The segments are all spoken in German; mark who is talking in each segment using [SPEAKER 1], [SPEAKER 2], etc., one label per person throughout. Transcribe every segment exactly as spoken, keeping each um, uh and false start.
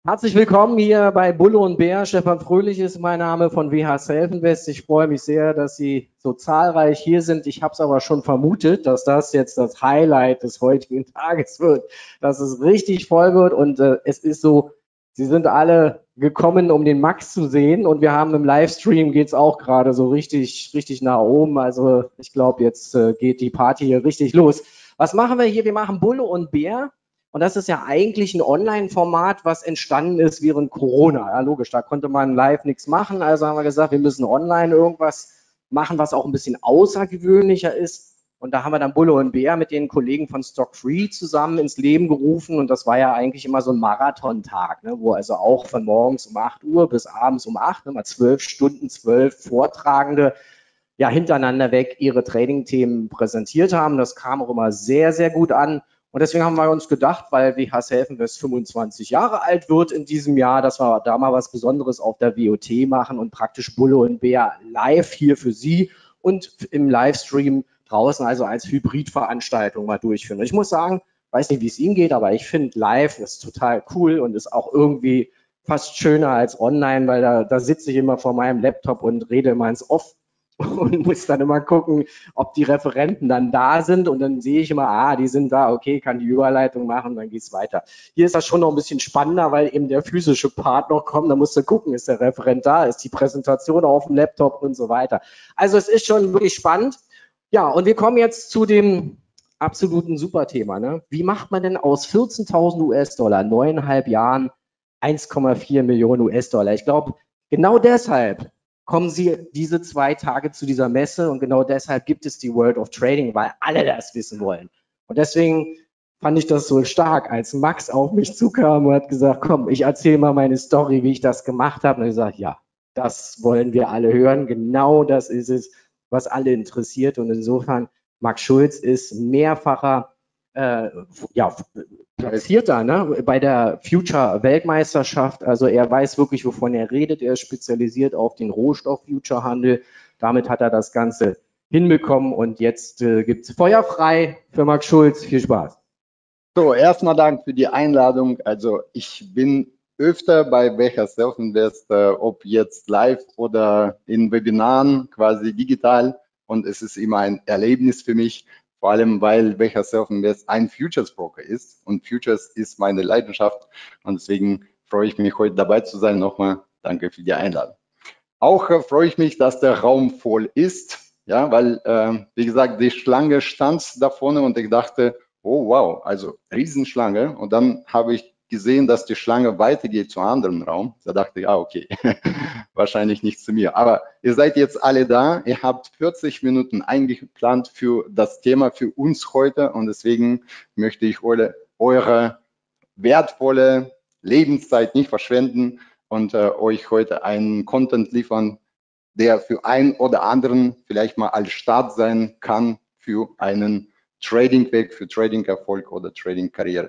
[SPEAKER 1] Herzlich willkommen hier bei Bulle und Bär. Stefan Fröhlich ist mein Name von W H Self-Invest. Ich freue mich sehr, dass Sie so zahlreich hier sind. Ich habe es aber schon vermutet, dass das jetzt das Highlight des heutigen Tages wird, dass es richtig voll wird. Und äh, es ist so, Sie sind alle gekommen, um den Max zu sehen. Und wir haben im Livestream geht es auch gerade so richtig, richtig nach oben. Also ich glaube, jetzt äh, geht die Party hier richtig los. Was machen wir hier? Wir machen Bulle und Bär. Und das ist ja eigentlich ein Online-Format, was entstanden ist während Corona. Ja, logisch, da konnte man live nichts machen. Also haben wir gesagt, wir müssen online irgendwas machen, was auch ein bisschen außergewöhnlicher ist. Und da haben wir dann Bulle und Bär mit den Kollegen von Stock Free zusammen ins Leben gerufen. Und das war ja eigentlich immer so ein Marathontag, ne, wo also auch von morgens um acht Uhr bis abends um acht, ne, mal zwölf Stunden, zwölf Vortragende ja hintereinander weg ihre Trading-Themen präsentiert haben. Das kam auch immer sehr, sehr gut an. Und deswegen haben wir uns gedacht, weil W H Self-Invest fünfundzwanzig Jahre alt wird in diesem Jahr, dass wir da mal was Besonderes auf der W O T machen und praktisch Bulle und Bär live hier für Sie und im Livestream draußen, also als Hybridveranstaltung mal durchführen. Und ich muss sagen, weiß nicht, wie es Ihnen geht, aber ich finde live ist total cool und ist auch irgendwie fast schöner als online, weil da, da sitze ich immer vor meinem Laptop und rede immer ins Off und muss dann immer gucken, ob die Referenten dann da sind und dann sehe ich immer, ah, die sind da, okay, kann die Überleitung machen, dann geht es weiter. Hier ist das schon noch ein bisschen spannender, weil eben der physische Part noch kommt, da musst du gucken, ist der Referent da, ist die Präsentation auf dem Laptop und so weiter. Also es ist schon wirklich spannend. Ja, und wir kommen jetzt zu dem absoluten Superthema. Ne? Wie macht man denn aus vierzehntausend US-Dollar, neuneinhalb Jahren, eins Komma vier Millionen US-Dollar? Ich glaube, genau deshalb kommen Sie diese zwei Tage zu dieser Messe und genau deshalb gibt es die World of Trading, weil alle das wissen wollen. Und deswegen fand ich das so stark, als Max auf mich zukam und hat gesagt, komm, ich erzähle mal meine Story, wie ich das gemacht habe. Und ich gesagt, ja, das wollen wir alle hören. Genau das ist es, was alle interessiert. Und insofern, Max Schulz ist mehrfacher äh, ja, Platzierter ne? bei der Future-Weltmeisterschaft. Also er weiß wirklich, wovon er redet. Er ist spezialisiert auf den Rohstoff-Future-Handel. Damit hat er das Ganze hinbekommen. Und jetzt äh, gibt es Feuer frei für Max Schulz. Viel Spaß.
[SPEAKER 2] So, erstmal Dank für die Einladung. Also ich bin öfter bei W H Self-Invest, äh, ob jetzt live oder in Webinaren, quasi digital. Und es ist immer ein Erlebnis für mich, vor allem weil W H Self-Invest ein Futures Broker ist. Und Futures ist meine Leidenschaft. Und deswegen freue ich mich, heute dabei zu sein. Nochmal danke für die Einladung. Auch äh, freue ich mich, dass der Raum voll ist. Ja, weil, äh, wie gesagt, die Schlange stand da vorne und ich dachte, oh wow, also Riesenschlange. Und dann habe ich gesehen, dass die Schlange weitergeht zu einem anderen Raum. Da dachte ich, ah, okay, wahrscheinlich nicht zu mir. Aber ihr seid jetzt alle da. Ihr habt vierzig Minuten eingeplant für das Thema für uns heute. Und deswegen möchte ich eure, eure wertvolle Lebenszeit nicht verschwenden und äh, euch heute einen Content liefern, der für einen oder anderen vielleicht mal als Start sein kann für einen Trading-Weg, für Trading-Erfolg oder Trading-Karriere.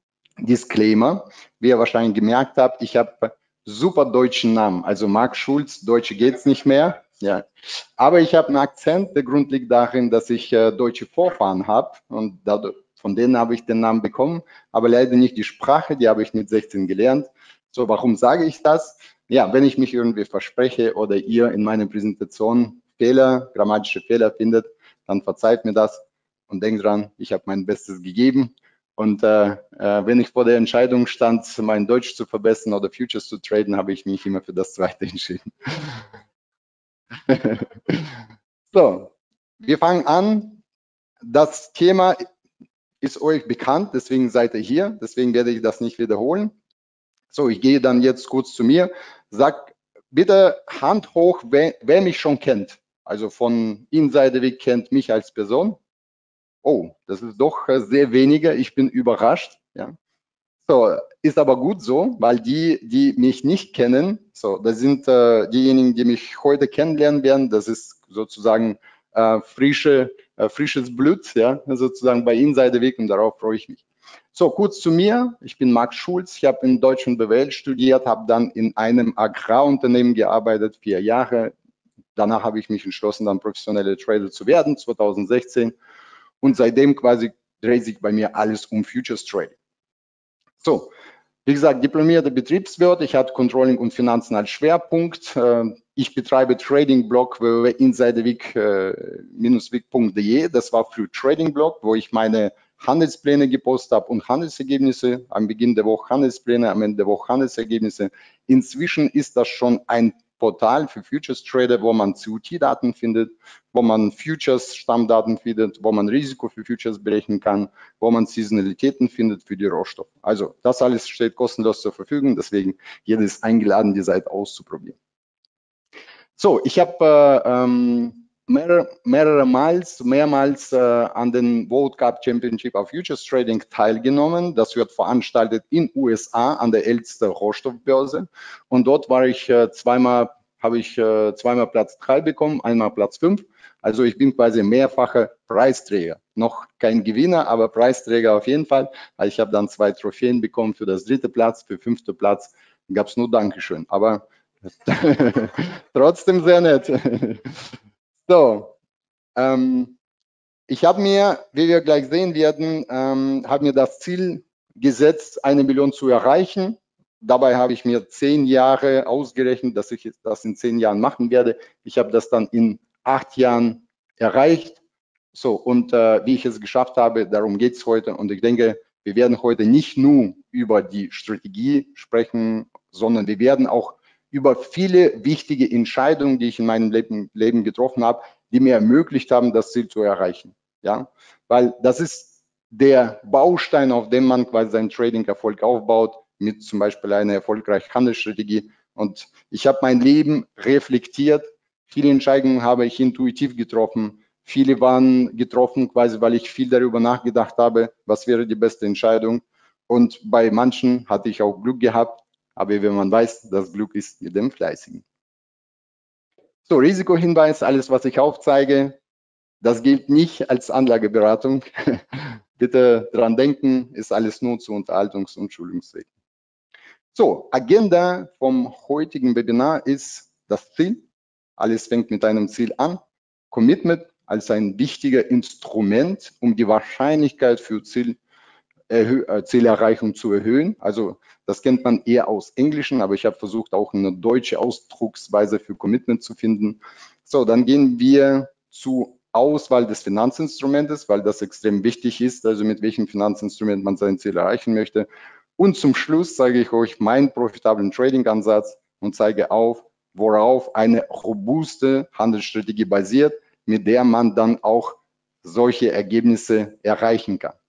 [SPEAKER 2] Disclaimer, wie ihr wahrscheinlich gemerkt habt, ich habe super deutschen Namen, also Max Schulz, Deutsche geht's nicht mehr, ja. Aber ich habe einen Akzent, der Grund liegt darin, dass ich äh, deutsche Vorfahren habe und dadurch, von denen habe ich den Namen bekommen, aber leider nicht die Sprache, die habe ich mit sechzehn gelernt. So, warum sage ich das? Ja, wenn ich mich irgendwie verspreche oder ihr in meiner Präsentation Fehler, grammatische Fehler findet, dann verzeiht mir das und denkt dran, ich habe mein Bestes gegeben. Und äh, äh, wenn ich vor der Entscheidung stand, mein Deutsch zu verbessern oder Futures zu traden, habe ich mich immer für das Zweite entschieden. So, wir fangen an. Das Thema ist euch bekannt, deswegen seid ihr hier. Deswegen werde ich das nicht wiederholen. So, ich gehe dann jetzt kurz zu mir. Sag bitte Hand hoch, wer, wer mich schon kennt. Also von Insiderweg kennt mich als Person. Oh, das ist doch sehr wenige. Ich bin überrascht. Ja. So, ist aber gut so, weil die, die mich nicht kennen, so, das sind äh, diejenigen, die mich heute kennenlernen werden. Das ist sozusagen äh, frische, äh, frisches Blut, ja, sozusagen bei Insiderweg und darauf freue ich mich. So, kurz zu mir. Ich bin Max Schulz. Ich habe in Deutsch und B W L studiert, habe dann in einem Agrarunternehmen gearbeitet, vier Jahre. Danach habe ich mich entschlossen, dann professioneller Trader zu werden, zweitausendsechzehn. Und seitdem quasi dreht sich bei mir alles um Futures Trading. So, Wie gesagt, diplomierter Betriebswirt. Ich hatte Controlling und Finanzen als Schwerpunkt. Ich betreibe Trading-Blog w w w punkt insiderwig Bindestrich wig punkt de. Das war früher Trading-Blog, wo ich meine Handelspläne gepostet habe und Handelsergebnisse. Am Beginn der Woche Handelspläne, am Ende der Woche Handelsergebnisse. Inzwischen ist das schon ein Portal für Futures Trader, wo man C O T-Daten findet, wo man Futures-Stammdaten findet, wo man Risiko für Futures berechnen kann, wo man Saisonalitäten findet für die Rohstoffe. Also das alles steht kostenlos zur Verfügung, deswegen jeder ist eingeladen, die Seite auszuprobieren. So, ich habe äh, ähm, mehrere, mehrere Mals, mehrmals äh, an den World Cup Championship of Futures Trading teilgenommen. Das wird veranstaltet in U S A an der ältesten Rohstoffbörse. Und dort war ich äh, zweimal, habe ich äh, zweimal Platz drei bekommen, einmal Platz fünf. Also ich bin quasi mehrfacher Preisträger. Noch kein Gewinner, aber Preisträger auf jeden Fall. Also ich habe dann zwei Trophäen bekommen für das dritte Platz, für fünfte Platz gab es nur Dankeschön. Aber trotzdem sehr nett. So, ähm, ich habe mir, wie wir gleich sehen werden, ähm, habe mir das Ziel gesetzt, eine Million zu erreichen. Dabei habe ich mir zehn Jahre ausgerechnet, dass ich das in zehn Jahren machen werde. Ich habe das dann in acht Jahren erreicht. So, und äh, wie ich es geschafft habe, darum geht es heute. Und ich denke, wir werden heute nicht nur über die Strategie sprechen, sondern wir werden auch über viele wichtige Entscheidungen, die ich in meinem Leben, Leben getroffen habe, die mir ermöglicht haben, das Ziel zu erreichen. Ja, weil das ist der Baustein, auf dem man quasi seinen Trading-Erfolg aufbaut, mit zum Beispiel einer erfolgreichen Handelsstrategie. Und ich habe mein Leben reflektiert. Viele Entscheidungen habe ich intuitiv getroffen. Viele waren getroffen, quasi, weil ich viel darüber nachgedacht habe, was wäre die beste Entscheidung. Und bei manchen hatte ich auch Glück gehabt. Aber wenn man weiß, das Glück ist mit dem Fleißigen. So, Risikohinweis, alles, was ich aufzeige, das gilt nicht als Anlageberatung. Bitte dran denken, ist alles nur zu Unterhaltungs- und Schulungszwecken. So, Agenda vom heutigen Webinar ist das Ziel. Alles fängt mit einem Ziel an. Commitment als ein wichtiger Instrument, um die Wahrscheinlichkeit für Ziel Zielerreichung zu erhöhen. Also das kennt man eher aus Englischen, aber ich habe versucht, auch eine deutsche Ausdrucksweise für Commitment zu finden. So, dann gehen wir zur Auswahl des Finanzinstrumentes, weil das extrem wichtig ist, also mit welchem Finanzinstrument man sein Ziel erreichen möchte. Und zum Schluss zeige ich euch meinen profitablen Trading-Ansatz und zeige auf, worauf eine robuste Handelsstrategie basiert, mit der man dann auch solche Ergebnisse erreichen kann.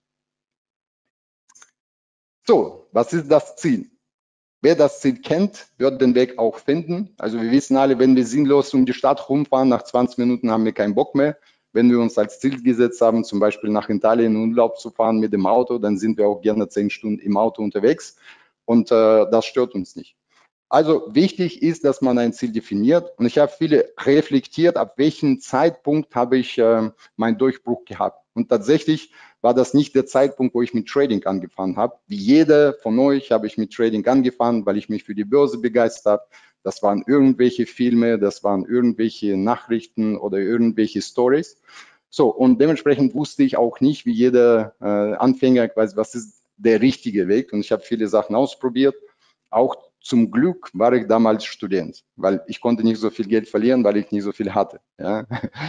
[SPEAKER 2] So, was ist das Ziel? Wer das Ziel kennt, wird den Weg auch finden. Also wir wissen alle, wenn wir sinnlos um die Stadt rumfahren, nach zwanzig Minuten haben wir keinen Bock mehr. Wenn wir uns als Ziel gesetzt haben, zum Beispiel nach Italien in Urlaub zu fahren mit dem Auto, dann sind wir auch gerne zehn Stunden im Auto unterwegs und äh, das stört uns nicht. Also wichtig ist, dass man ein Ziel definiert und ich habe viele reflektiert, ab welchem Zeitpunkt habe ich äh, meinen Durchbruch gehabt. Und tatsächlich war das nicht der Zeitpunkt, wo ich mit Trading angefangen habe. Wie jeder von euch habe ich mit Trading angefangen, weil ich mich für die Börse begeistert habe. Das waren irgendwelche Filme, das waren irgendwelche Nachrichten oder irgendwelche Stories. So, und dementsprechend wusste ich auch nicht, wie jeder äh, Anfänger, quasi, was ist der richtige Weg. Und ich habe viele Sachen ausprobiert. Auch zum Glück war ich damals Student, weil ich konnte nicht so viel Geld verlieren, weil ich nicht so viel hatte. Ja.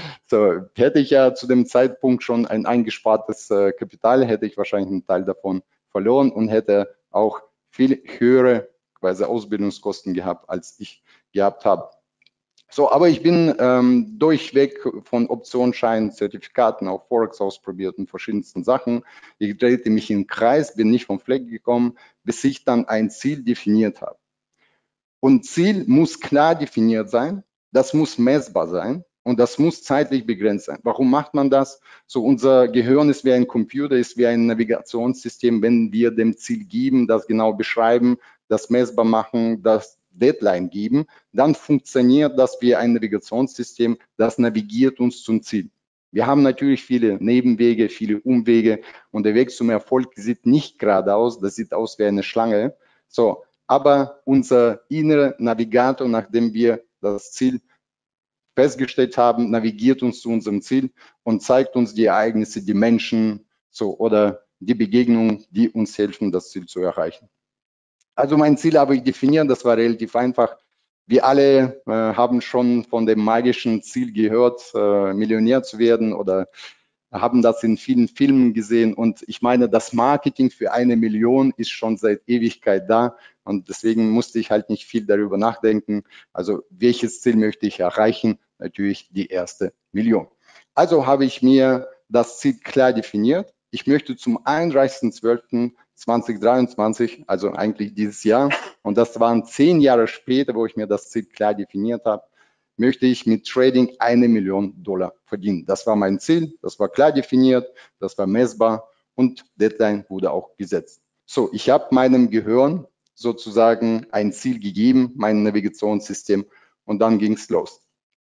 [SPEAKER 2] So, hätte ich ja zu dem Zeitpunkt schon ein eingespartes äh, Kapital, hätte ich wahrscheinlich einen Teil davon verloren und hätte auch viel höhere quasi Ausbildungskosten gehabt, als ich gehabt habe. So, aber ich bin ähm, durchweg von Optionsscheinen, Zertifikaten auf Forex ausprobiert und verschiedensten Sachen. Ich drehte mich im Kreis, bin nicht vom Fleck gekommen, bis ich dann ein Ziel definiert habe. Und Ziel muss klar definiert sein, das muss messbar sein und das muss zeitlich begrenzt sein. Warum macht man das? So, unser Gehirn ist wie ein Computer, ist wie ein Navigationssystem. Wenn wir dem Ziel geben, das genau beschreiben, das messbar machen, das Deadline geben, dann funktioniert das wie ein Navigationssystem, das navigiert uns zum Ziel. Wir haben natürlich viele Nebenwege, viele Umwege und der Weg zum Erfolg sieht nicht geradeaus, das sieht aus wie eine Schlange. So, aber unser innerer Navigator, nachdem wir das Ziel festgestellt haben, navigiert uns zu unserem Ziel und zeigt uns die Ereignisse, die Menschen so oder die Begegnungen, die uns helfen, das Ziel zu erreichen. Also mein Ziel habe ich definiert, das war relativ einfach. Wir alle äh, haben schon von dem magischen Ziel gehört, äh, Millionär zu werden oder haben das in vielen Filmen gesehen. Und ich meine, das Marketing für eine Million ist schon seit Ewigkeit da. Und deswegen musste ich halt nicht viel darüber nachdenken. Also welches Ziel möchte ich erreichen? Natürlich die erste Million. Also habe ich mir das Ziel klar definiert. Ich möchte zum einunddreißigsten zwölften zweitausenddreiundzwanzig, also eigentlich dieses Jahr, und das waren zehn Jahre später, wo ich mir das Ziel klar definiert habe, möchte ich mit Trading eine Million Dollar verdienen. Das war mein Ziel, das war klar definiert, das war messbar und Deadline wurde auch gesetzt. So, ich habe meinem Gehirn sozusagen ein Ziel gegeben, mein Navigationssystem, und dann ging es los.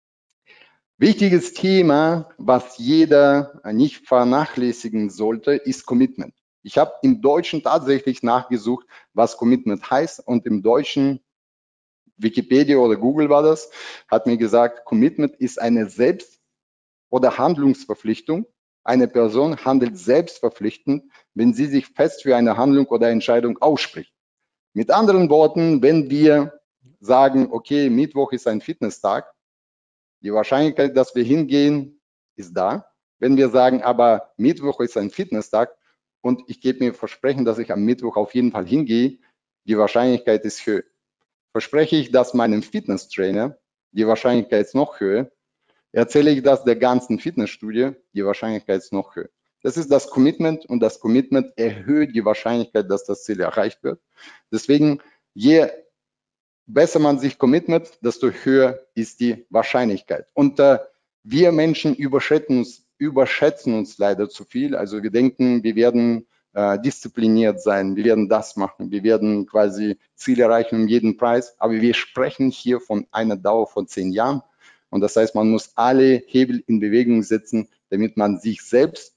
[SPEAKER 2] Wichtiges Thema, was jeder nicht vernachlässigen sollte, ist Commitment. Ich habe im Deutschen tatsächlich nachgesucht, was Commitment heißt, und im Deutschen, Wikipedia oder Google war das, hat mir gesagt, Commitment ist eine Selbst- oder Handlungsverpflichtung. Eine Person handelt selbstverpflichtend, wenn sie sich fest für eine Handlung oder Entscheidung ausspricht. Mit anderen Worten, wenn wir sagen, okay, Mittwoch ist ein Fitnesstag, die Wahrscheinlichkeit, dass wir hingehen, ist da. Wenn wir sagen, aber Mittwoch ist ein Fitnesstag und ich gebe mir Versprechen, dass ich am Mittwoch auf jeden Fall hingehe, die Wahrscheinlichkeit ist höher. Verspreche ich das meinem Fitnesstrainer, die Wahrscheinlichkeit ist noch höher. Erzähle ich das der ganzen Fitnessstudie, die Wahrscheinlichkeit ist noch höher. Das ist das Commitment und das Commitment erhöht die Wahrscheinlichkeit, dass das Ziel erreicht wird. Deswegen, je besser man sich committet, desto höher ist die Wahrscheinlichkeit. Und äh, wir Menschen überschätzen uns, überschätzen uns leider zu viel. Also wir denken, wir werden äh, diszipliniert sein, wir werden das machen, wir werden quasi Ziele erreichen um jeden Preis. Aber wir sprechen hier von einer Dauer von zehn Jahren. Und das heißt, man muss alle Hebel in Bewegung setzen, damit man sich selbst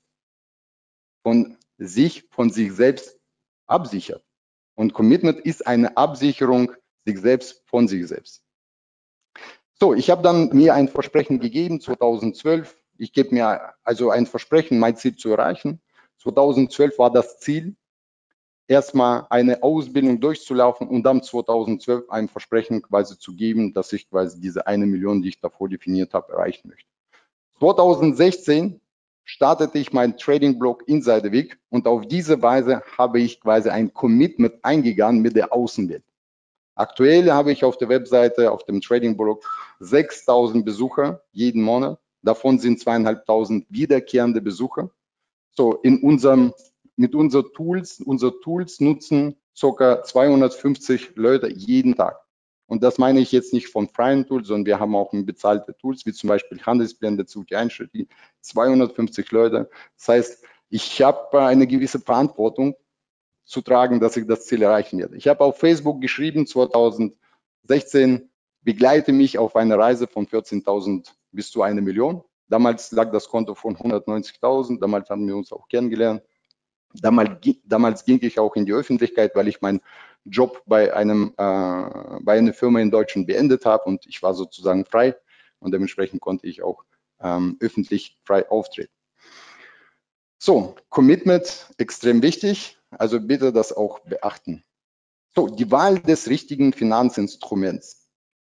[SPEAKER 2] von sich, von sich selbst absichert. Und Commitment ist eine Absicherung sich selbst von sich selbst. So, ich habe dann mir ein Versprechen gegeben, zweitausendzwölf. Ich gebe mir also ein Versprechen, mein Ziel zu erreichen. zweitausendzwölf war das Ziel, erstmal eine Ausbildung durchzulaufen und dann zweitausendzwölf ein Versprechen quasi zu geben, dass ich quasi diese eine Million, die ich davor definiert habe, erreichen möchte. zweitausendsechzehn startete ich meinen Trading-Blog Insiderweg und auf diese Weise habe ich quasi ein Commitment eingegangen mit der Außenwelt. Aktuell habe ich auf der Webseite, auf dem Trading-Blog sechstausend Besucher jeden Monat. Davon sind zweieinhalbtausend wiederkehrende Besucher. So, in unserem, mit unseren Tools, unsere Tools nutzen ca. zweihundertfünfzig Leute jeden Tag. Und das meine ich jetzt nicht von freien Tools, sondern wir haben auch bezahlte Tools, wie zum Beispiel Handelsblende, Zug Einschritt, zweihundertfünfzig Leute. Das heißt, ich habe eine gewisse Verantwortung zu tragen, dass ich das Ziel erreichen werde. Ich habe auf Facebook geschrieben, zweitausendsechzehn, begleite mich auf eine Reise von vierzehntausend bis zu eine Million. Damals lag das Konto von hundertneunzigtausend, damals haben wir uns auch kennengelernt. Damals, damals ging ich auch in die Öffentlichkeit, weil ich meinen Job bei, einem, äh, bei einer Firma in Deutschland beendet habe und ich war sozusagen frei und dementsprechend konnte ich auch ähm, öffentlich frei auftreten. So, Commitment, extrem wichtig, also bitte das auch beachten. So, die Wahl des richtigen Finanzinstruments.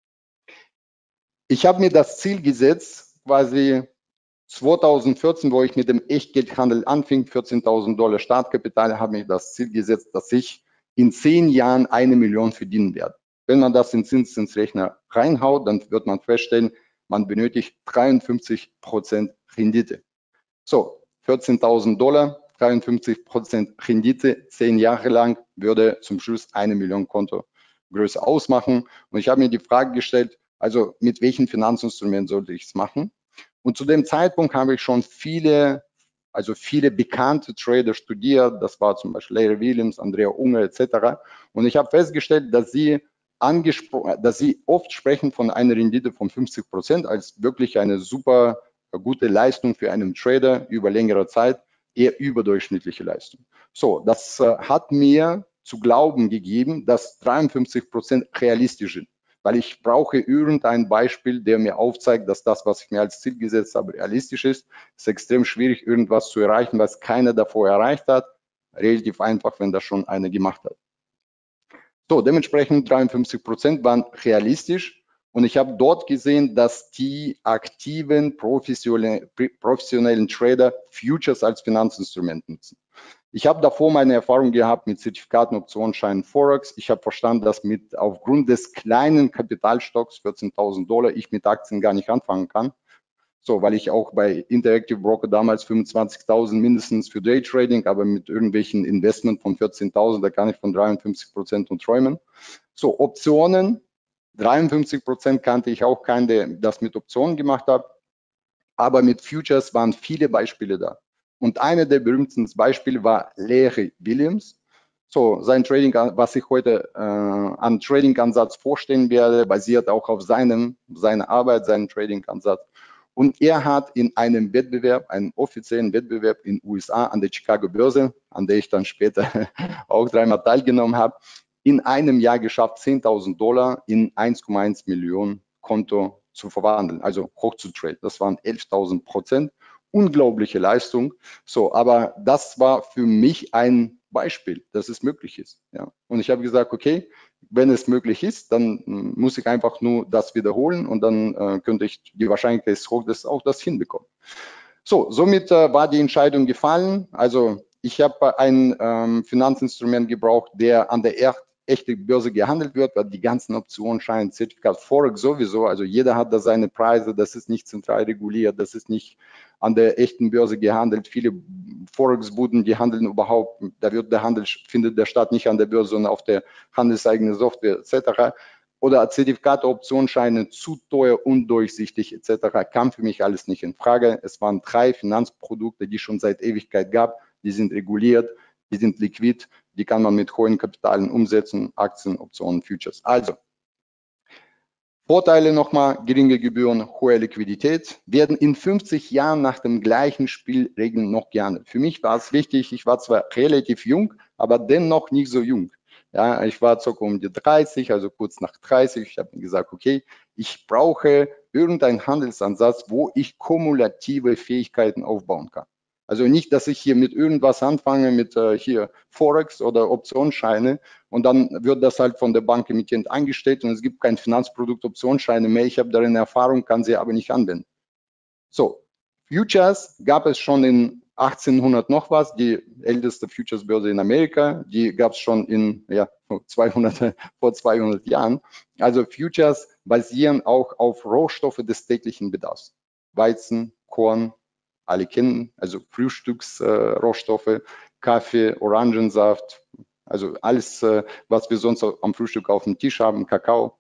[SPEAKER 2] Ich habe mir das Ziel gesetzt, quasi zweitausendvierzehn, wo ich mit dem Echtgeldhandel anfing, vierzehntausend Dollar Startkapital, habe ich das Ziel gesetzt, dass ich in zehn Jahren eine Million verdienen werde. Wenn man das in Zinseszinsrechner reinhaut, dann wird man feststellen, man benötigt dreiundfünfzig Prozent Rendite. So, vierzehntausend Dollar, dreiundfünfzig Prozent Rendite, zehn Jahre lang würde zum Schluss eine Million Kontogröße ausmachen. Und ich habe mir die Frage gestellt, also mit welchem Finanzinstrument sollte ich es machen? Und zu dem Zeitpunkt habe ich schon viele, also viele bekannte Trader studiert. Das war zum Beispiel Larry Williams, Andrea Unger et cetera. Und ich habe festgestellt, dass sie angesprochen, dass sie oft sprechen von einer Rendite von fünfzig Prozent als wirklich eine super gute Leistung für einen Trader über längere Zeit, eher überdurchschnittliche Leistung. So, das äh, hat mir zu glauben gegeben, dass dreiundfünfzig Prozent realistisch sind. Weil ich brauche irgendein Beispiel, der mir aufzeigt, dass das, was ich mir als Ziel gesetzt habe, realistisch ist. Es ist extrem schwierig, irgendwas zu erreichen, was keiner davor erreicht hat. Relativ einfach, wenn das schon einer gemacht hat. So, dementsprechend dreiundfünfzig Prozent waren realistisch. Und ich habe dort gesehen, dass die aktiven professionellen, professionellen Trader Futures als Finanzinstrument nutzen. Ich habe davor meine Erfahrung gehabt mit Zertifikaten, Optionsscheinen, Forex. Ich habe verstanden, dass mit aufgrund des kleinen Kapitalstocks, vierzehntausend Dollar, ich mit Aktien gar nicht anfangen kann. So, weil ich auch bei Interactive Broker damals fünfundzwanzigtausend mindestens für Daytrading, aber mit irgendwelchen Investment von vierzehntausend, da kann ich von dreiundfünfzig Prozent und träumen. So, Optionen, dreiundfünfzig Prozent kannte ich auch keinen, der das mit Optionen gemacht hat. Aber mit Futures waren viele Beispiele da. Und einer der berühmtesten Beispiele war Larry Williams. So, sein Trading, was ich heute äh, an Trading-Ansatz vorstellen werde, basiert auch auf seinem, seiner Arbeit, seinem Trading-Ansatz. Und er hat in einem Wettbewerb, einem offiziellen Wettbewerb in den U S A an der Chicago Börse, an der ich dann später auch dreimal teilgenommen habe, in einem Jahr geschafft, zehntausend Dollar in eins Komma eins Millionen Konto zu verwandeln, also hoch zu traden. Das waren elftausend Prozent. Unglaubliche Leistung. So, aber das war für mich ein Beispiel, dass es möglich ist. Ja. Und ich habe gesagt, okay, wenn es möglich ist, dann muss ich einfach nur das wiederholen und dann äh, könnte ich, die Wahrscheinlichkeit ist hoch, dass auch das hinbekommen. So, somit äh, war die Entscheidung gefallen. Also ich habe ein ähm, Finanzinstrument gebraucht, der an der er echten Börse gehandelt wird, weil die ganzen Optionsscheine, Zertifikat, Forex sowieso, also jeder hat da seine Preise, das ist nicht zentral reguliert, das ist nicht an der echten Börse gehandelt. Viele Forex-Buden, die handeln überhaupt, da wird der Handel, findet der statt nicht an der Börse, sondern auf der handelseigenen Software et cetera. Oder Zertifikate, Optionsscheine zu teuer, undurchsichtig et cetera. Kam für mich alles nicht in Frage. Es waren drei Finanzprodukte, die schon seit Ewigkeit gab. Die sind reguliert, die sind liquid, die kann man mit hohen Kapitalen umsetzen, Aktien, Optionen, Futures. Also, Vorteile nochmal, geringe Gebühren, hohe Liquidität, werden in fünfzig Jahren nach den gleichen Spielregeln noch gehandelt. Für mich war es wichtig, ich war zwar relativ jung, aber dennoch nicht so jung. Ja, ich war circa um die dreißig, also kurz nach dreißig. Ich habe mir gesagt, okay, ich brauche irgendeinen Handelsansatz, wo ich kumulative Fähigkeiten aufbauen kann. Also nicht, dass ich hier mit irgendwas anfange, mit äh, hier Forex oder Optionsscheine und dann wird das halt von der Bank emittent eingestellt und es gibt kein Finanzprodukt Optionsscheine mehr. Ich habe darin Erfahrung, kann sie aber nicht anwenden. So, Futures gab es schon in achtzehnhundert noch was, die älteste Futures-Börse in Amerika, die gab es schon in ja, zweihundert, vor zweihundert Jahren. Also Futures basieren auch auf Rohstoffe des täglichen Bedarfs. Weizen, Korn, alle kennen, also Frühstücksrohstoffe, äh, Kaffee, Orangensaft, also alles, äh, was wir sonst am Frühstück auf dem Tisch haben, Kakao.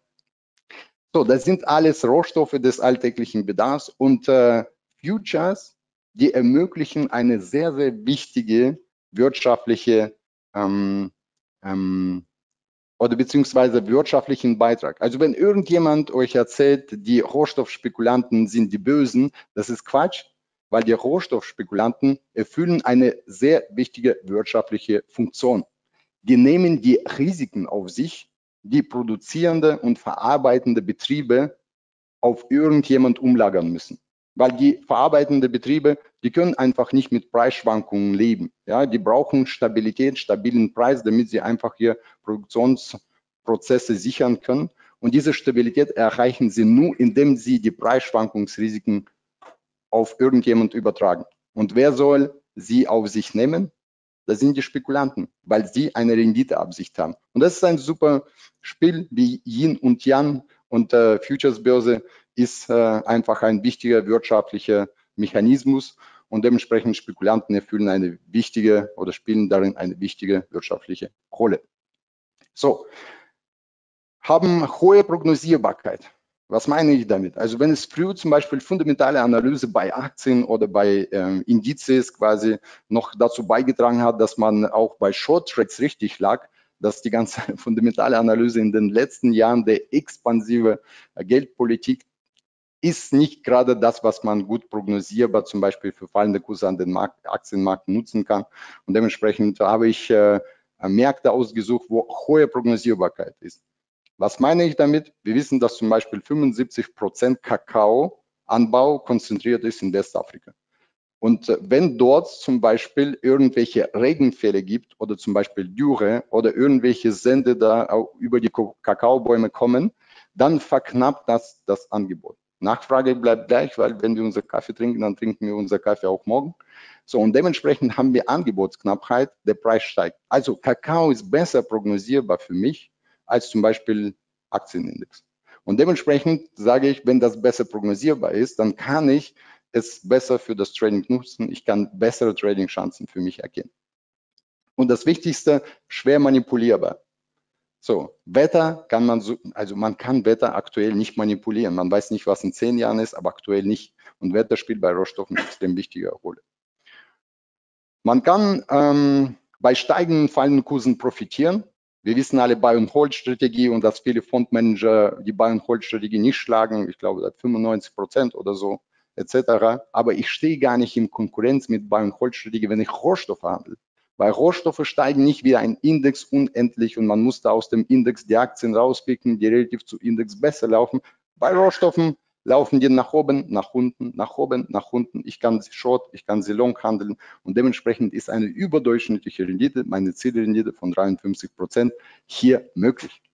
[SPEAKER 2] So, das sind alles Rohstoffe des alltäglichen Bedarfs und äh, Futures, die ermöglichen eine sehr, sehr wichtige wirtschaftliche ähm, ähm, oder beziehungsweise wirtschaftlichen Beitrag. Also wenn irgendjemand euch erzählt, die Rohstoffspekulanten sind die Bösen, das ist Quatsch, weil die Rohstoffspekulanten erfüllen eine sehr wichtige wirtschaftliche Funktion. Die nehmen die Risiken auf sich, die produzierende und verarbeitende Betriebe auf irgendjemand umlagern müssen. Weil die verarbeitenden Betriebe, die können einfach nicht mit Preisschwankungen leben. Ja, die brauchen Stabilität, stabilen Preis, damit sie einfach hier Produktionsprozesse sichern können. Und diese Stabilität erreichen sie nur, indem sie die Preisschwankungsrisiken auf irgendjemand übertragen. Und wer soll sie auf sich nehmen? Das sind die Spekulanten, weil sie eine Renditeabsicht haben. Und das ist ein super Spiel wie Yin und Yang und äh, Futures-Börse ist äh, einfach ein wichtiger wirtschaftlicher Mechanismus und dementsprechend Spekulanten erfüllen eine wichtige oder spielen darin eine wichtige wirtschaftliche Rolle. So, haben hohe Prognosierbarkeit. Was meine ich damit? Also wenn es früher zum Beispiel fundamentale Analyse bei Aktien oder bei ähm, Indizes quasi noch dazu beigetragen hat, dass man auch bei Short Trades richtig lag, dass die ganze fundamentale Analyse in den letzten Jahren der expansive Geldpolitik ist nicht gerade das, was man gut prognosierbar zum Beispiel für fallende Kurse an den Markt, Aktienmarkt nutzen kann. Und dementsprechend habe ich äh, Märkte ausgesucht, wo hohe Prognosierbarkeit ist. Was meine ich damit? Wir wissen, dass zum Beispiel fünfundsiebzig Prozent Kakaoanbau konzentriert ist in Westafrika. Und äh, wenn dort zum Beispiel irgendwelche Regenfälle gibt oder zum Beispiel Dürre oder irgendwelche Sende da auch über die Kakaobäume kommen, dann verknappt das das Angebot. Nachfrage bleibt gleich, weil wenn wir unser Kaffee trinken, dann trinken wir unser Kaffee auch morgen. So, und dementsprechend haben wir Angebotsknappheit, der Preis steigt. Also Kakao ist besser prognosierbar für mich als zum Beispiel Aktienindex. Und dementsprechend sage ich, wenn das besser prognosierbar ist, dann kann ich es besser für das Trading nutzen. Ich kann bessere Trading-Chancen für mich erkennen. Und das Wichtigste, schwer manipulierbar. So, Wetter kann man so, also man kann Wetter aktuell nicht manipulieren. Man weiß nicht, was in zehn Jahren ist, aber aktuell nicht. Und Wetter spielt bei Rohstoffen eine extrem wichtige Rolle. Man kann ähm, bei steigenden, fallenden Kursen profitieren. Wir wissen alle Buy-and-Hold-Strategie und dass viele Fondsmanager die Buy-and-Hold-Strategie nicht schlagen. Ich glaube, das fünfundneunzig Prozent oder so, et cetera. Aber ich stehe gar nicht in Konkurrenz mit Buy-and-Hold-Strategie, wenn ich Rohstoffe handle. Weil Rohstoffe steigen nicht wie ein Index unendlich und man muss da aus dem Index die Aktien rauspicken, die relativ zu Index besser laufen. Bei Rohstoffen laufen die nach oben, nach unten, nach oben, nach unten. Ich kann sie short, ich kann sie long handeln und dementsprechend ist eine überdurchschnittliche Rendite, meine Zielrendite von dreiundfünfzig Prozent hier möglich.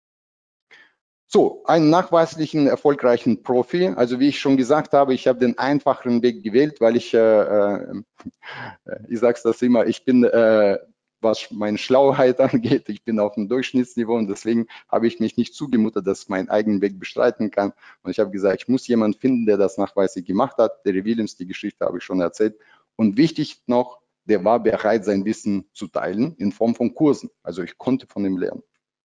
[SPEAKER 2] So, einen nachweislichen, erfolgreichen Profi. Also wie ich schon gesagt habe, ich habe den einfacheren Weg gewählt, weil ich, äh, ich sage es das immer, ich bin, äh, was meine Schlauheit angeht, ich bin auf dem Durchschnittsniveau und deswegen habe ich mich nicht zugemutet, dass ich meinen eigenen Weg bestreiten kann. Und ich habe gesagt, ich muss jemanden finden, der das nachweislich gemacht hat. Derry Williams, die Geschichte habe ich schon erzählt. Und wichtig noch, der war bereit, sein Wissen zu teilen in Form von Kursen. Also ich konnte von ihm lernen.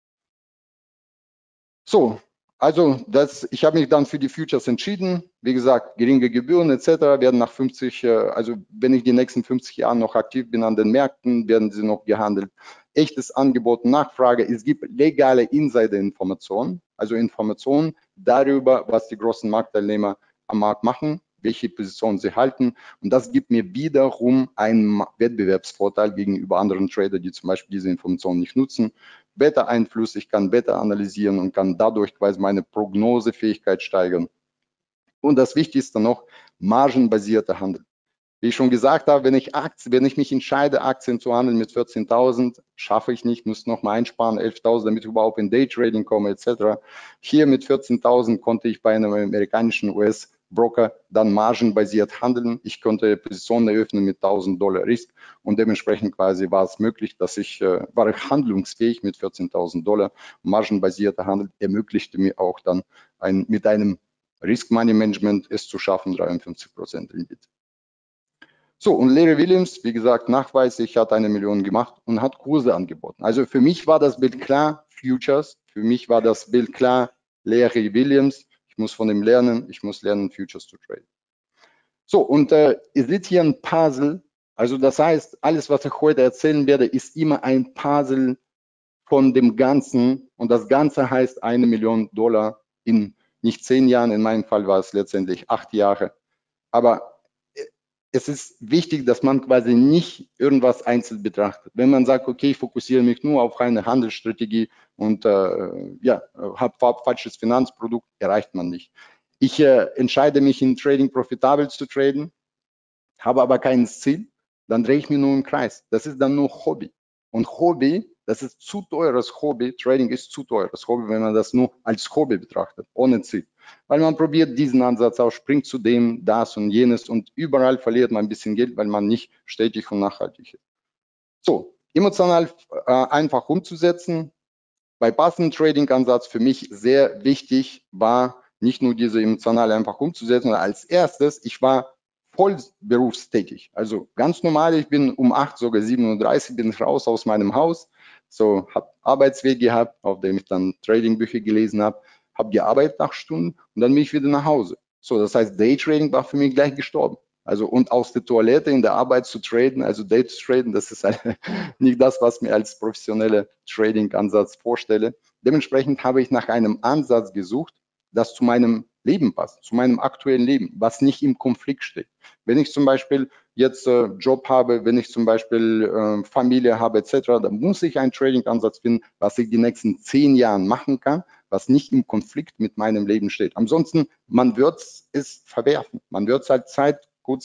[SPEAKER 2] So, also das, ich habe mich dann für die Futures entschieden. Wie gesagt, geringe Gebühren et cetera werden nach fünfzig, also wenn ich die nächsten fünfzig Jahre noch aktiv bin an den Märkten, werden sie noch gehandelt. Echtes Angebot und Nachfrage. Es gibt legale Insider-Informationen, also Informationen darüber, was die großen Marktteilnehmer am Markt machen, welche Positionen sie halten. Und das gibt mir wiederum einen Wettbewerbsvorteil gegenüber anderen Tradern, die zum Beispiel diese Informationen nicht nutzen. Beta-Einfluss, ich kann Beta analysieren und kann dadurch quasi meine Prognosefähigkeit steigern. Und das Wichtigste noch, margenbasierter Handel. Wie ich schon gesagt habe, wenn ich, Aktien, wenn ich mich entscheide, Aktien zu handeln mit vierzehntausend, schaffe ich nicht, muss noch mal einsparen, elftausend, damit ich überhaupt in Daytrading komme, et cetera. Hier mit vierzehntausend konnte ich bei einem amerikanischen U S-Broker dann margenbasiert handeln. Ich konnte Positionen eröffnen mit tausend Dollar Risk und dementsprechend quasi war es möglich, dass ich, äh, war ich handlungsfähig mit vierzehntausend Dollar. Margenbasierter Handel ermöglichte mir auch dann ein, mit einem Risk Money Management es zu schaffen, dreiundfünfzig Prozent Rendite. So, und Larry Williams, wie gesagt, nachweislich hat eine Million gemacht und hat Kurse angeboten. Also für mich war das Bild klar, Futures. Für mich war das Bild klar, Larry Williams. Ich muss von ihm lernen, ich muss lernen, Futures zu traden. So, und äh, ihr seht hier ein Puzzle. Also das heißt, alles, was ich heute erzählen werde, ist immer ein Puzzle von dem Ganzen. Und das Ganze heißt eine Million Dollar in nicht zehn Jahren. In meinem Fall war es letztendlich acht Jahre. Aber es ist wichtig, dass man quasi nicht irgendwas einzeln betrachtet. Wenn man sagt, okay, ich fokussiere mich nur auf eine Handelsstrategie und äh, ja, habe falsches Finanzprodukt, erreicht man nicht. Ich äh, entscheide mich in Trading profitabel zu traden, habe aber kein Ziel, dann drehe ich mich nur im Kreis. Das ist dann nur Hobby. Und Hobby, das ist zu teures Hobby. Trading ist zu teures Hobby, wenn man das nur als Hobby betrachtet, ohne Ziel. Weil man probiert diesen Ansatz aus, springt zu dem, das und jenes und überall verliert man ein bisschen Geld, weil man nicht stetig und nachhaltig ist. So, emotional äh, einfach umzusetzen. Bei passendem Trading-Ansatz für mich sehr wichtig war, nicht nur diese emotional einfach umzusetzen, sondern als erstes, ich war voll berufstätig. Also ganz normal, ich bin um acht, sogar sieben Uhr dreißig bin ich raus aus meinem Haus. So, habe Arbeitsweg gehabt, auf dem ich dann Trading-Bücher gelesen habe, habe gearbeitet acht Stunden und dann bin ich wieder nach Hause. So, das heißt, Daytrading war für mich gleich gestorben. Also und aus der Toilette in der Arbeit zu traden, also Day zu traden, das ist nicht das, was mir als professioneller Trading-Ansatz vorstelle. Dementsprechend habe ich nach einem Ansatz gesucht, das zu meinem Leben passt, zu meinem aktuellen Leben, was nicht im Konflikt steht. Wenn ich zum Beispiel jetzt äh, Job habe, wenn ich zum Beispiel äh, Familie habe et cetera, dann muss ich einen Trading-Ansatz finden, was ich die nächsten zehn Jahren machen kann, was nicht im Konflikt mit meinem Leben steht. Ansonsten, man wird es verwerfen. Man wird es halt Zeit kurz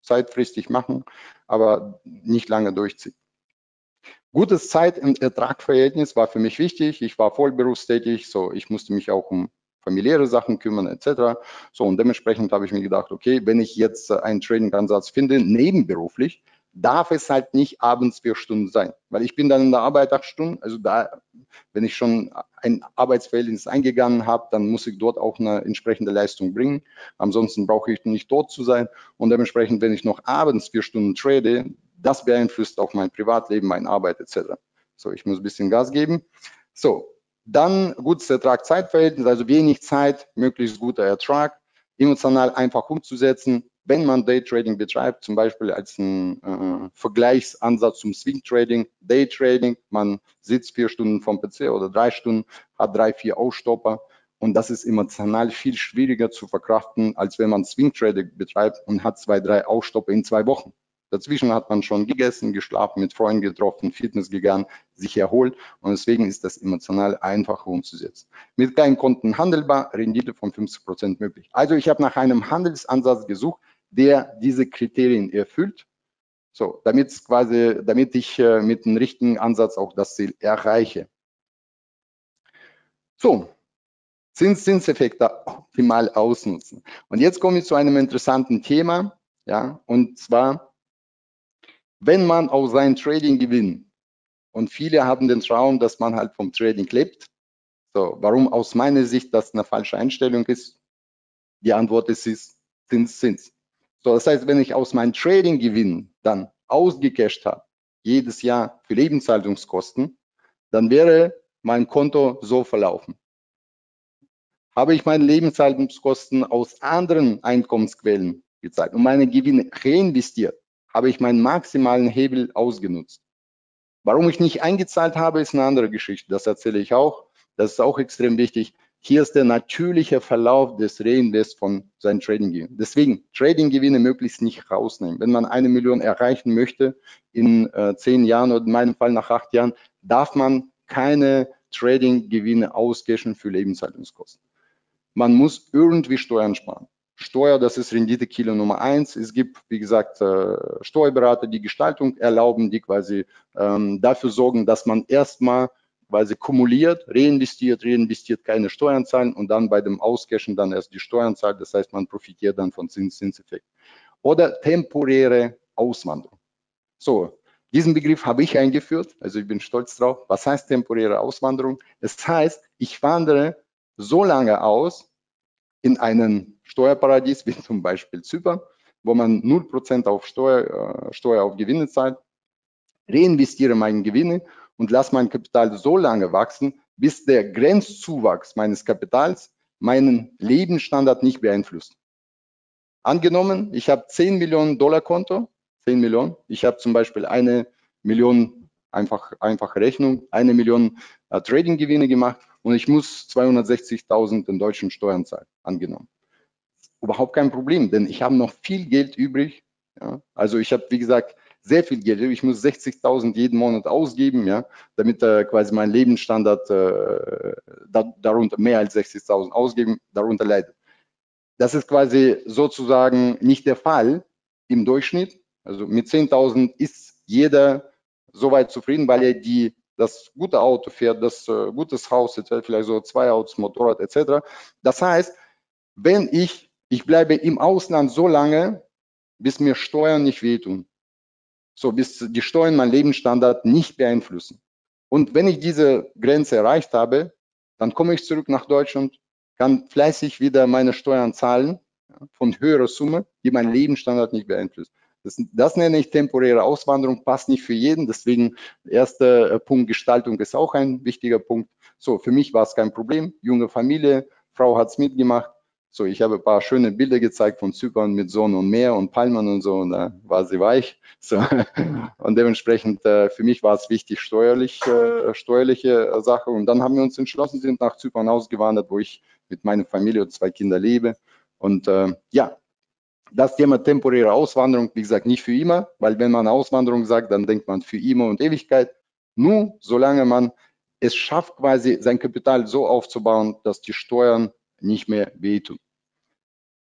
[SPEAKER 2] zeitfristig machen, aber nicht lange durchziehen. Gutes Zeit- und Ertragverhältnis war für mich wichtig. Ich war vollberufstätig, so ich musste mich auch um familiäre Sachen kümmern et cetera. So und dementsprechend habe ich mir gedacht, okay, wenn ich jetzt einen Trading-Ansatz finde, nebenberuflich, darf es halt nicht abends vier Stunden sein, weil ich bin dann in der Arbeit acht Stunden. Also da, wenn ich schon ein Arbeitsverhältnis eingegangen habe, dann muss ich dort auch eine entsprechende Leistung bringen. Ansonsten brauche ich nicht dort zu sein und dementsprechend, wenn ich noch abends vier Stunden trade, das beeinflusst auch mein Privatleben, meine Arbeit et cetera. So, ich muss ein bisschen Gas geben. So, dann gutes Ertrag-Zeitverhältnis, also wenig Zeit, möglichst guter Ertrag, emotional einfach umzusetzen. Wenn man Daytrading betreibt, zum Beispiel als ein äh, Vergleichsansatz zum Swing-Trading, Daytrading, man sitzt vier Stunden vom P C oder drei Stunden, hat drei, vier Ausstopper und das ist emotional viel schwieriger zu verkraften, als wenn man Swing-Trading betreibt und hat zwei, drei Ausstopper in zwei Wochen. Dazwischen hat man schon gegessen, geschlafen, mit Freunden getroffen, Fitness gegangen, sich erholt und deswegen ist das emotional einfacher umzusetzen. Mit kleinen Konten handelbar, Rendite von fünfzig Prozent möglich. Also ich habe nach einem Handelsansatz gesucht, der diese Kriterien erfüllt, so damit quasi, damit ich äh, mit dem richtigen Ansatz auch das Ziel erreiche. So, Zinseszinseffekte optimal ausnutzen. Und jetzt komme ich zu einem interessanten Thema, ja, und zwar wenn man aus seinem Trading gewinnt, und viele haben den Traum, dass man halt vom Trading lebt. So, warum aus meiner Sicht das eine falsche Einstellung ist? Die Antwort ist, ist Zins, Zins. So, das heißt, wenn ich aus meinem Trading Gewinn dann ausgecasht habe, jedes Jahr für Lebenshaltungskosten, dann wäre mein Konto so verlaufen. Habe ich meine Lebenshaltungskosten aus anderen Einkommensquellen gezahlt und meine Gewinne reinvestiert, habe ich meinen maximalen Hebel ausgenutzt. Warum ich nicht eingezahlt habe, ist eine andere Geschichte. Das erzähle ich auch. Das ist auch extrem wichtig. Hier ist der natürliche Verlauf des Reinvest von seinen Trading-Gewinnen. Deswegen Trading-Gewinne möglichst nicht rausnehmen. Wenn man eine Million erreichen möchte in äh, zehn Jahren oder in meinem Fall nach acht Jahren, darf man keine Trading-Gewinne auscashen für Lebenshaltungskosten. Man muss irgendwie Steuern sparen. Steuer, das ist Rendite-Killer Nummer eins. Es gibt, wie gesagt, äh, Steuerberater, die Gestaltung erlauben, die quasi ähm, dafür sorgen, dass man erstmal quasi kumuliert, reinvestiert, reinvestiert, keine Steuern zahlen und dann bei dem Auscashen dann erst die Steuern zahlt. Das heißt, man profitiert dann von Zinseszinseffekt. Oder temporäre Auswanderung. So, diesen Begriff habe ich eingeführt, also ich bin stolz drauf. Was heißt temporäre Auswanderung? Es heißt, ich wandere so lange aus, in einem Steuerparadies, wie zum Beispiel Zypern, wo man null Prozent auf Steuer, äh, Steuer auf Gewinne zahlt, reinvestiere meine Gewinne und lasse mein Kapital so lange wachsen, bis der Grenzzuwachs meines Kapitals meinen Lebensstandard nicht beeinflusst. Angenommen, ich habe zehn Millionen Dollar Konto, zehn Millionen, ich habe zum Beispiel eine Million, einfach, einfache Rechnung, eine Million äh, Trading-Gewinne gemacht und ich muss zweihundertsechzigtausend in deutschen Steuern zahlen, angenommen. Überhaupt kein Problem, denn ich habe noch viel Geld übrig. Ja? Also ich habe, wie gesagt, sehr viel Geld. Ich muss sechzigtausend jeden Monat ausgeben, ja, damit äh, quasi mein Lebensstandard äh, da, darunter mehr als sechzigtausend ausgeben, darunter leidet. Das ist quasi sozusagen nicht der Fall im Durchschnitt. Also mit zehntausend ist jeder soweit zufrieden, weil er die, das gute Auto fährt, das äh, gutes Haus, vielleicht so zwei Autos, Motorrad et cetera. Das heißt, wenn ich, ich bleibe im Ausland so lange, bis mir Steuern nicht wehtun. So, bis die Steuern meinen Lebensstandard nicht beeinflussen. Und wenn ich diese Grenze erreicht habe, dann komme ich zurück nach Deutschland, kann fleißig wieder meine Steuern zahlen, ja, von höherer Summe, die meinen Lebensstandard nicht beeinflusst. Das, das nenne ich temporäre Auswanderung, passt nicht für jeden. Deswegen, erster Punkt, Gestaltung ist auch ein wichtiger Punkt. So, für mich war es kein Problem. Junge Familie, Frau hat es mitgemacht. So, ich habe ein paar schöne Bilder gezeigt von Zypern mit Sonne und Meer und Palmen und so, und da war sie weich. So, und dementsprechend äh, für mich war es wichtig, steuerlich, äh, steuerliche Sache. Und dann haben wir uns entschlossen, sind nach Zypern ausgewandert, wo ich mit meiner Familie und zwei Kindern lebe. Und äh, ja, das Thema temporäre Auswanderung, wie gesagt, nicht für immer, weil wenn man Auswanderung sagt, dann denkt man für immer und Ewigkeit. Nur solange man es schafft, quasi sein Kapital so aufzubauen, dass die Steuern nicht mehr wehtun.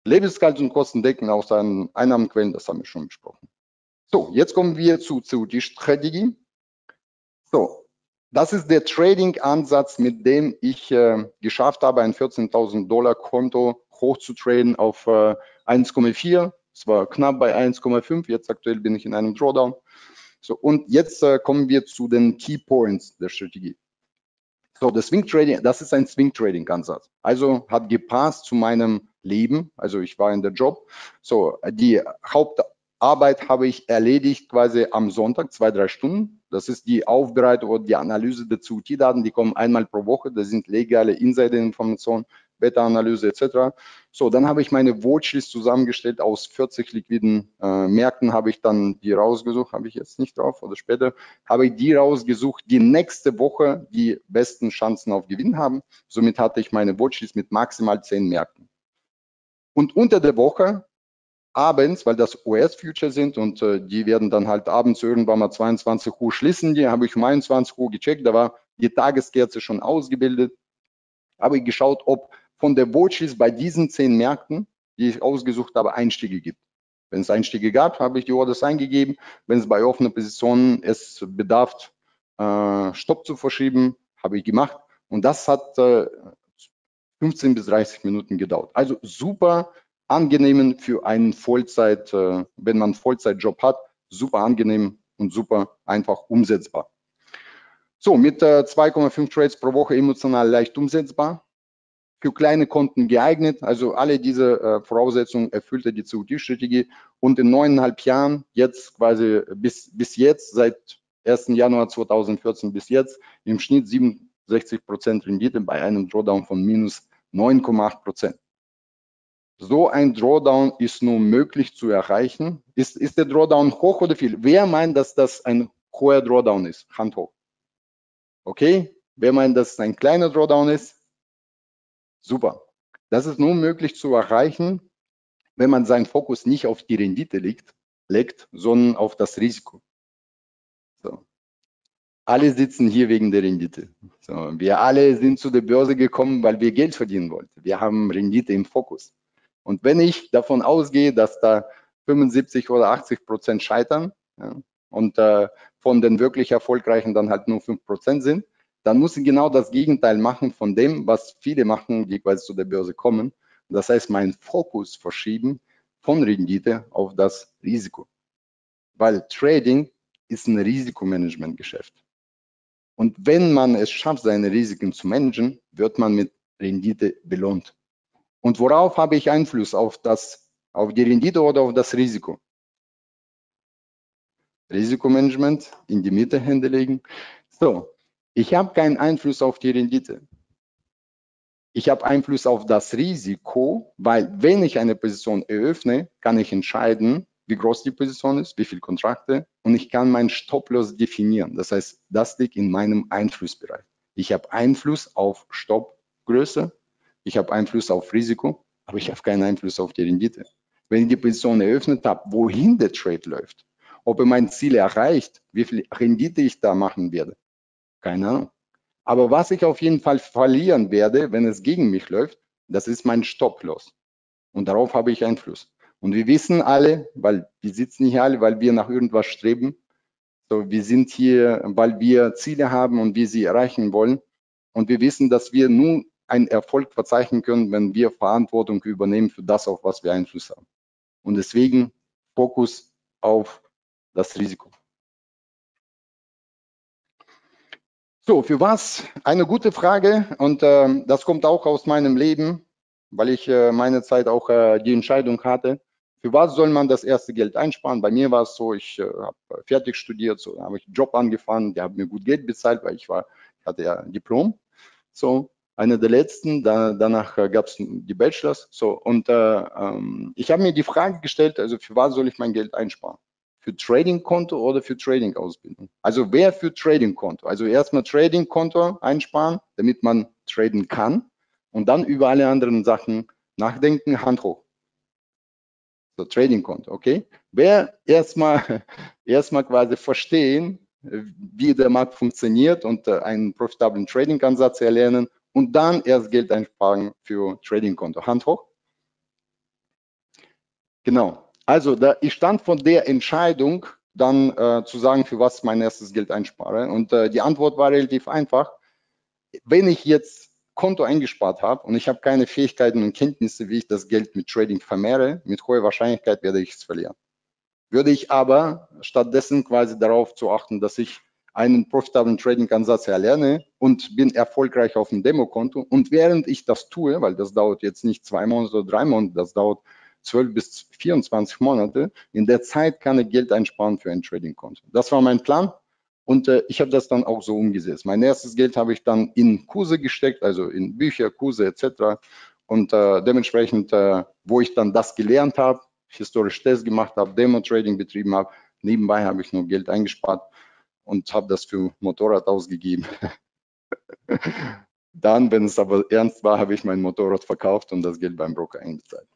[SPEAKER 2] Lebenskalt und Kosten decken aus seinen Einnahmenquellen, das haben wir schon besprochen. So, jetzt kommen wir zu, zu die Strategie. So, das ist der Trading-Ansatz, mit dem ich äh, geschafft habe, ein vierzehntausend Dollar Konto hochzutraden auf äh, eins Komma vier. Es war knapp bei eins Komma fünf. Jetzt aktuell bin ich in einem Drawdown. So, und jetzt äh, kommen wir zu den Key Points der Strategie. So, das Swing Trading, das ist ein Swing Trading Ansatz. Also hat gepasst zu meinem Leben. Also ich war in der Job. So, die Hauptarbeit habe ich erledigt quasi am Sonntag, zwei, drei Stunden. Das ist die Aufbereitung oder die Analyse der C U T-Daten. Die kommen einmal pro Woche. Das sind legale Insider-Informationen, Beta-Analyse et cetera. So, dann habe ich meine Watchlist zusammengestellt aus vierzig liquiden äh, Märkten, habe ich dann die rausgesucht, habe ich jetzt nicht drauf oder später, habe ich die rausgesucht, die nächste Woche die besten Chancen auf Gewinn haben. Somit hatte ich meine Watchlist mit maximal zehn Märkten. Und unter der Woche, abends, weil das U S-Future sind und äh, die werden dann halt abends irgendwann mal zweiundzwanzig Uhr schließen, die habe ich um einundzwanzig Uhr gecheckt, da war die Tageskerze schon ausgebildet, habe ich geschaut, ob von der Watchlist bei diesen zehn Märkten, die ich ausgesucht habe, Einstiege gibt. Wenn es Einstiege gab, habe ich die Orders eingegeben. Wenn es bei offenen Positionen es bedarf, äh, Stopp zu verschieben, habe ich gemacht. Und das hat äh, fünfzehn bis dreißig Minuten gedauert. Also super angenehm für einen Vollzeit, äh, wenn man einen Vollzeitjob hat, super angenehm und super einfach umsetzbar. So, mit äh, zwei Komma fünf Trades pro Woche emotional leicht umsetzbar. Für kleine Konten geeignet, also alle diese äh, Voraussetzungen erfüllte die C U T-Strategie und in neuneinhalb Jahren, jetzt quasi bis, bis jetzt, seit ersten Januar zweitausendvierzehn bis jetzt, im Schnitt siebenundsechzig Prozent Rendite bei einem Drawdown von minus neun Komma acht Prozent. So ein Drawdown ist nur möglich zu erreichen. Ist, ist der Drawdown hoch oder viel? Wer meint, dass das ein hoher Drawdown ist? Hand hoch. Okay, wer meint, dass es ein kleiner Drawdown ist? Super. Das ist nur möglich zu erreichen, wenn man seinen Fokus nicht auf die Rendite legt, legt sondern auf das Risiko. So. Alle sitzen hier wegen der Rendite. So. Wir alle sind zu der Börse gekommen, weil wir Geld verdienen wollten. Wir haben Rendite im Fokus. Und wenn ich davon ausgehe, dass da fünfundsiebzig oder achtzig Prozent scheitern, ja, und äh, von den wirklich Erfolgreichen dann halt nur fünf Prozent sind, dann muss ich genau das Gegenteil machen von dem, was viele machen, die quasi zu der Börse kommen. Das heißt, meinen Fokus verschieben von Rendite auf das Risiko. Weil Trading ist ein Risikomanagementgeschäft. Und wenn man es schafft, seine Risiken zu managen, wird man mit Rendite belohnt. Und worauf habe ich Einfluss? Auf das, auf die Rendite oder auf das Risiko? Risikomanagement in die Mitte Hände legen. So, ich habe keinen Einfluss auf die Rendite. Ich habe Einfluss auf das Risiko, weil wenn ich eine Position eröffne, kann ich entscheiden, wie groß die Position ist, wie viele Kontrakte und ich kann meinen Stop-Loss definieren. Das heißt, das liegt in meinem Einflussbereich. Ich habe Einfluss auf Stoppgröße, ich habe Einfluss auf Risiko, aber ich habe keinen Einfluss auf die Rendite. Wenn ich die Position eröffnet habe, wohin der Trade läuft, ob er mein Ziel erreicht, wie viel Rendite ich da machen werde, keine Ahnung. Aber was ich auf jeden Fall verlieren werde, wenn es gegen mich läuft, das ist mein Stop-Loss. Und darauf habe ich Einfluss. Und wir wissen alle, weil wir sitzen hier alle, weil wir nach irgendwas streben. So, wir sind hier, weil wir Ziele haben und wir sie erreichen wollen. Und wir wissen, dass wir nur einen Erfolg verzeichnen können, wenn wir Verantwortung übernehmen für das, auf was wir Einfluss haben. Und deswegen Fokus auf das Risiko. So, für was? Eine gute Frage und äh, das kommt auch aus meinem Leben, weil ich äh, meine Zeit auch äh, die Entscheidung hatte. Für was soll man das erste Geld einsparen? Bei mir war es so, ich äh, habe fertig studiert, so habe ich einen Job angefangen, der hat mir gut Geld bezahlt, weil ich war, ich hatte ja ein Diplom. So, einer der letzten, da, danach äh, gab es die Bachelors. So, und äh, ähm, ich habe mir die Frage gestellt, also für was soll ich mein Geld einsparen? Für Trading-Konto oder für Trading-Ausbildung? Also wer für Trading-Konto? Also erstmal Trading-Konto einsparen, damit man traden kann und dann über alle anderen Sachen nachdenken, Hand hoch. So, Trading-Konto, okay? Wer erstmal erstmal quasi verstehen, wie der Markt funktioniert und äh, einen profitablen Trading-Ansatz erlernen und dann erst Geld einsparen für Trading-Konto. Hand hoch. Genau. Also da, ich stand vor der Entscheidung, dann äh, zu sagen, für was mein erstes Geld einspare. Und äh, die Antwort war relativ einfach. Wenn ich jetzt Konto eingespart habe und ich habe keine Fähigkeiten und Kenntnisse, wie ich das Geld mit Trading vermehre, mit hoher Wahrscheinlichkeit werde ich es verlieren. Würde ich aber stattdessen quasi darauf zu achten, dass ich einen profitablen Trading-Ansatz erlerne und bin erfolgreich auf dem Demokonto. Und während ich das tue, weil das dauert jetzt nicht zwei Monate oder drei Monate, das dauert zwölf bis vierundzwanzig Monate, in der Zeit kann ich Geld einsparen für ein Trading-Konto. Das war mein Plan und äh, ich habe das dann auch so umgesetzt. Mein erstes Geld habe ich dann in Kurse gesteckt, also in Bücher, Kurse et cetera. Und äh, dementsprechend, äh, wo ich dann das gelernt habe, historisch Tests gemacht habe, Demo-Trading betrieben habe, nebenbei habe ich nur Geld eingespart und habe das für Motorrad ausgegeben. Dann, wenn es aber ernst war, habe ich mein Motorrad verkauft und das Geld beim Broker eingezahlt.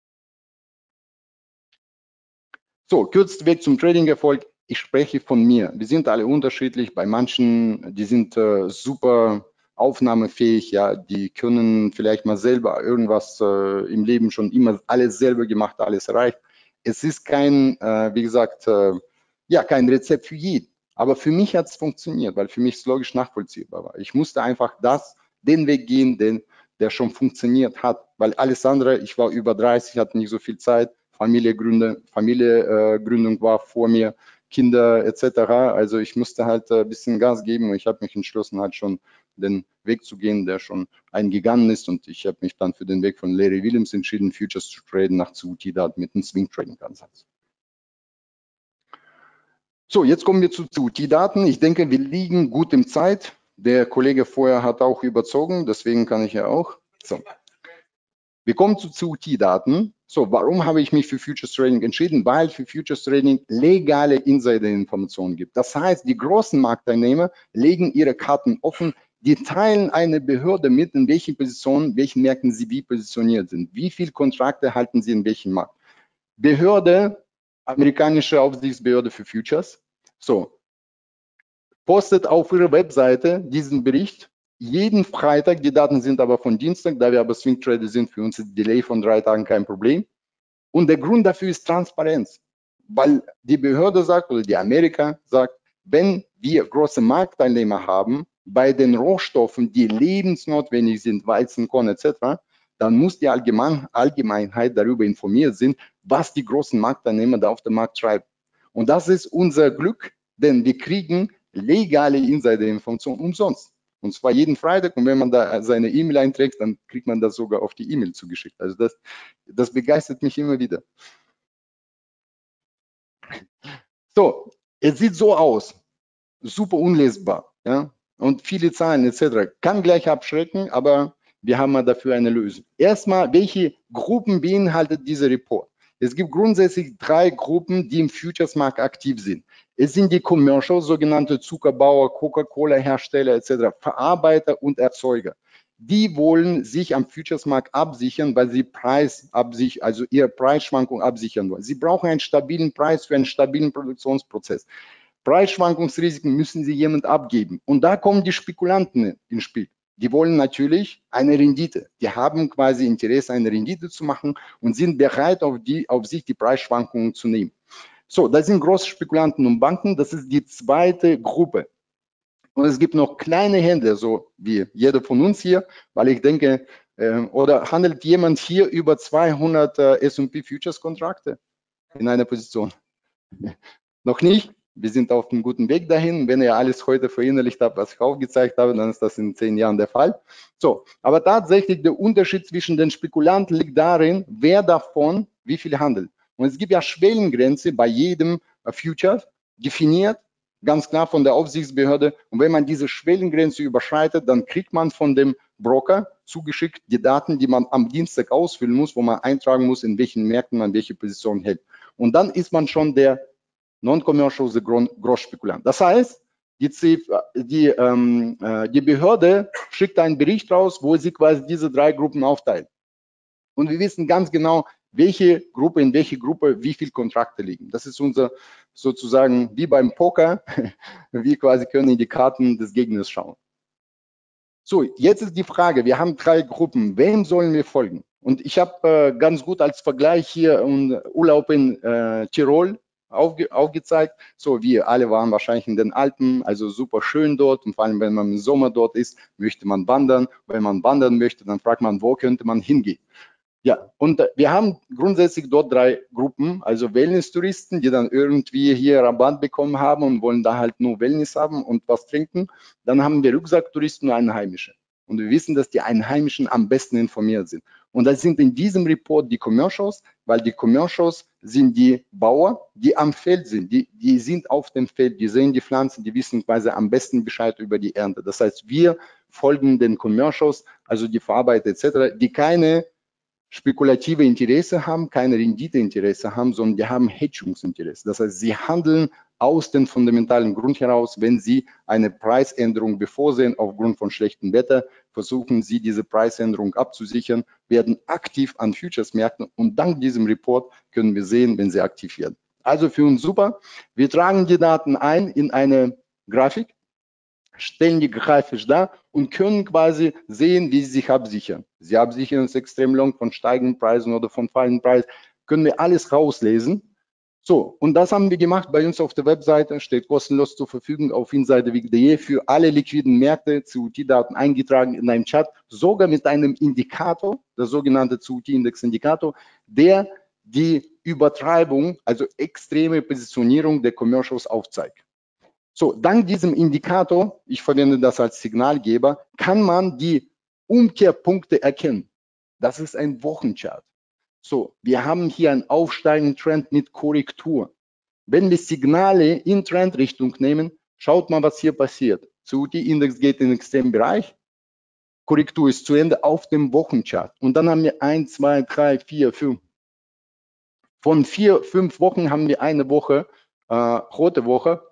[SPEAKER 2] So, kürzester Weg zum Trading-Erfolg. Ich spreche von mir. Wir sind alle unterschiedlich. Bei manchen, die sind äh, super aufnahmefähig, ja, die können vielleicht mal selber irgendwas äh, im Leben schon immer alles selber gemacht, alles erreicht. Es ist kein, äh, wie gesagt, äh, ja, kein Rezept für jeden. Aber für mich hat es funktioniert, weil für mich es logisch nachvollziehbar war. Ich musste einfach das, den Weg gehen, den, der schon funktioniert hat, weil alles andere, ich war über dreißig, hatte nicht so viel Zeit, Familiengründung, Familiengründung war vor mir, Kinder et cetera. Also ich musste halt ein bisschen Gas geben und ich habe mich entschlossen, halt schon den Weg zu gehen, der schon eingegangen ist, und ich habe mich dann für den Weg von Larry Williams entschieden, Futures zu traden nach C U T-Daten mit einem Swing-Trading-Ansatz. So, jetzt kommen wir zu C U T-Daten. Ich denke, wir liegen gut im Zeit. Der Kollege vorher hat auch überzogen, deswegen kann ich ja auch. So. Wir kommen zu C U T-Daten. So, warum habe ich mich für Futures Trading entschieden? Weil für Futures Trading legale Insider-Informationen gibt. Das heißt, die großen Marktteilnehmer legen ihre Karten offen, die teilen eine Behörde mit, in welchen Positionen, welchen Märkten sie wie positioniert sind. Wie viele Kontrakte halten sie in welchem Markt? Behörde, amerikanische Aufsichtsbehörde für Futures, so, postet auf ihrer Webseite diesen Bericht jeden Freitag. Die Daten sind aber von Dienstag, da wir aber Swing Trader sind, für uns ist Delay von drei Tagen kein Problem. Und der Grund dafür ist Transparenz, weil die Behörde sagt oder die Amerika sagt, wenn wir große Marktteilnehmer haben bei den Rohstoffen, die lebensnotwendig sind, Weizen, Korn et cetera, dann muss die Allgemein Allgemeinheit darüber informiert sein, was die großen Marktteilnehmer da auf dem Markt treiben. Und das ist unser Glück, denn wir kriegen legale Insider-Informationen umsonst. Und zwar jeden Freitag. Und wenn man da seine E-Mail einträgt, dann kriegt man das sogar auf die E-Mail zugeschickt. Also das, das begeistert mich immer wieder. So, es sieht so aus. Super unlesbar. Ja? Und viele Zahlen et cetera. Kann gleich abschrecken, aber wir haben mal dafür eine Lösung. Erstmal, welche Gruppen beinhaltet dieser Report? Es gibt grundsätzlich drei Gruppen, die im Futures-Markt aktiv sind. Es sind die Commercial, sogenannte Zuckerbauer, Coca-Cola-Hersteller et cetera, Verarbeiter und Erzeuger. Die wollen sich am Futures-Markt absichern, weil sie Preis absichern, also ihre Preisschwankung absichern wollen. Sie brauchen einen stabilen Preis für einen stabilen Produktionsprozess. Preisschwankungsrisiken müssen sie jemand abgeben. Und da kommen die Spekulanten ins Spiel. Die wollen natürlich eine Rendite. Die haben quasi Interesse, eine Rendite zu machen und sind bereit, auf, die, auf sich die Preisschwankungen zu nehmen. So, das sind große Spekulanten und Banken. Das ist die zweite Gruppe. Und es gibt noch kleine Händler, so wie jeder von uns hier, weil ich denke, äh, oder handelt jemand hier über zweihundert äh, S und P Futures Kontrakte in einer Position? Noch nicht? Wir sind auf einem guten Weg dahin. Wenn ihr alles heute verinnerlicht habt, was ich aufgezeigt habe, dann ist das in zehn Jahren der Fall. So, aber tatsächlich der Unterschied zwischen den Spekulanten liegt darin, wer davon wie viel handelt. Und es gibt ja Schwellengrenze bei jedem Future definiert, ganz klar von der Aufsichtsbehörde. Und wenn man diese Schwellengrenze überschreitet, dann kriegt man von dem Broker zugeschickt die Daten, die man am Dienstag ausfüllen muss, wo man eintragen muss, in welchen Märkten man welche Position hält. Und dann ist man schon der Non-Commercial, the Großspekulant. Das heißt, die, die, ähm, die Behörde schickt einen Bericht raus, wo sie quasi diese drei Gruppen aufteilt. Und wir wissen ganz genau, welche Gruppe, in welche Gruppe wie viele Kontrakte liegen. Das ist unser sozusagen wie beim Poker. Wir quasi können in die Karten des Gegners schauen. So, jetzt ist die Frage, wir haben drei Gruppen. Wem sollen wir folgen? Und ich habe äh, ganz gut als Vergleich hier einen Urlaub in äh, Tirol aufge aufgezeigt. So, wir alle waren wahrscheinlich in den Alpen, also super schön dort. Und vor allem, wenn man im Sommer dort ist, möchte man wandern. Wenn man wandern möchte, dann fragt man, wo könnte man hingehen? Ja, und äh, wir haben grundsätzlich dort drei Gruppen, also Wellness-Touristen, die dann irgendwie hier Rabatt bekommen haben und wollen da halt nur Wellness haben und was trinken. Dann haben wir Rucksacktouristen und Einheimische. Und wir wissen, dass die Einheimischen am besten informiert sind. Und das sind in diesem Report die Commercials, weil die Commercials sind die Bauer, die am Feld sind. Die, die sind auf dem Feld, die sehen die Pflanzen, die wissen quasi am besten Bescheid über die Ernte. Das heißt, wir folgen den Commercials, also die Verarbeiter et cetera, die keine spekulative Interesse haben, keine Renditeinteresse haben, sondern die haben Hedgungsinteresse. Das heißt, sie handeln aus dem fundamentalen Grund heraus, wenn sie eine Preisänderung bevorsehen aufgrund von schlechtem Wetter, versuchen sie diese Preisänderung abzusichern, werden aktiv an Futures-Märkten und dank diesem Report können wir sehen, wenn sie aktiv werden. Also für uns super. Wir tragen die Daten ein in eine Grafik, stellen die grafisch dar und können quasi sehen, wie sie sich absichern. Sie absichern uns extrem lang von steigenden Preisen oder von fallenden Preisen. Können wir alles rauslesen. So, und das haben wir gemacht bei uns auf der Webseite, steht kostenlos zur Verfügung auf insiderweek punkt de für alle liquiden Märkte, C U T-Daten eingetragen in einem Chat, sogar mit einem Indikator, der sogenannte C U T-Index-Indikator, der die Übertreibung, also extreme Positionierung der Commercials aufzeigt. So, dank diesem Indikator, ich verwende das als Signalgeber, kann man die Umkehrpunkte erkennen. Das ist ein Wochenchart. So, wir haben hier einen aufsteigenden Trend mit Korrektur. Wenn wir Signale in Trendrichtung nehmen, schaut mal, was hier passiert. C U T-Index geht in den extremen Bereich, Korrektur ist zu Ende auf dem Wochenchart. Und dann haben wir eins, zwei, drei, vier, fünf. Von vier, fünf Wochen haben wir eine Woche, äh, rote Woche.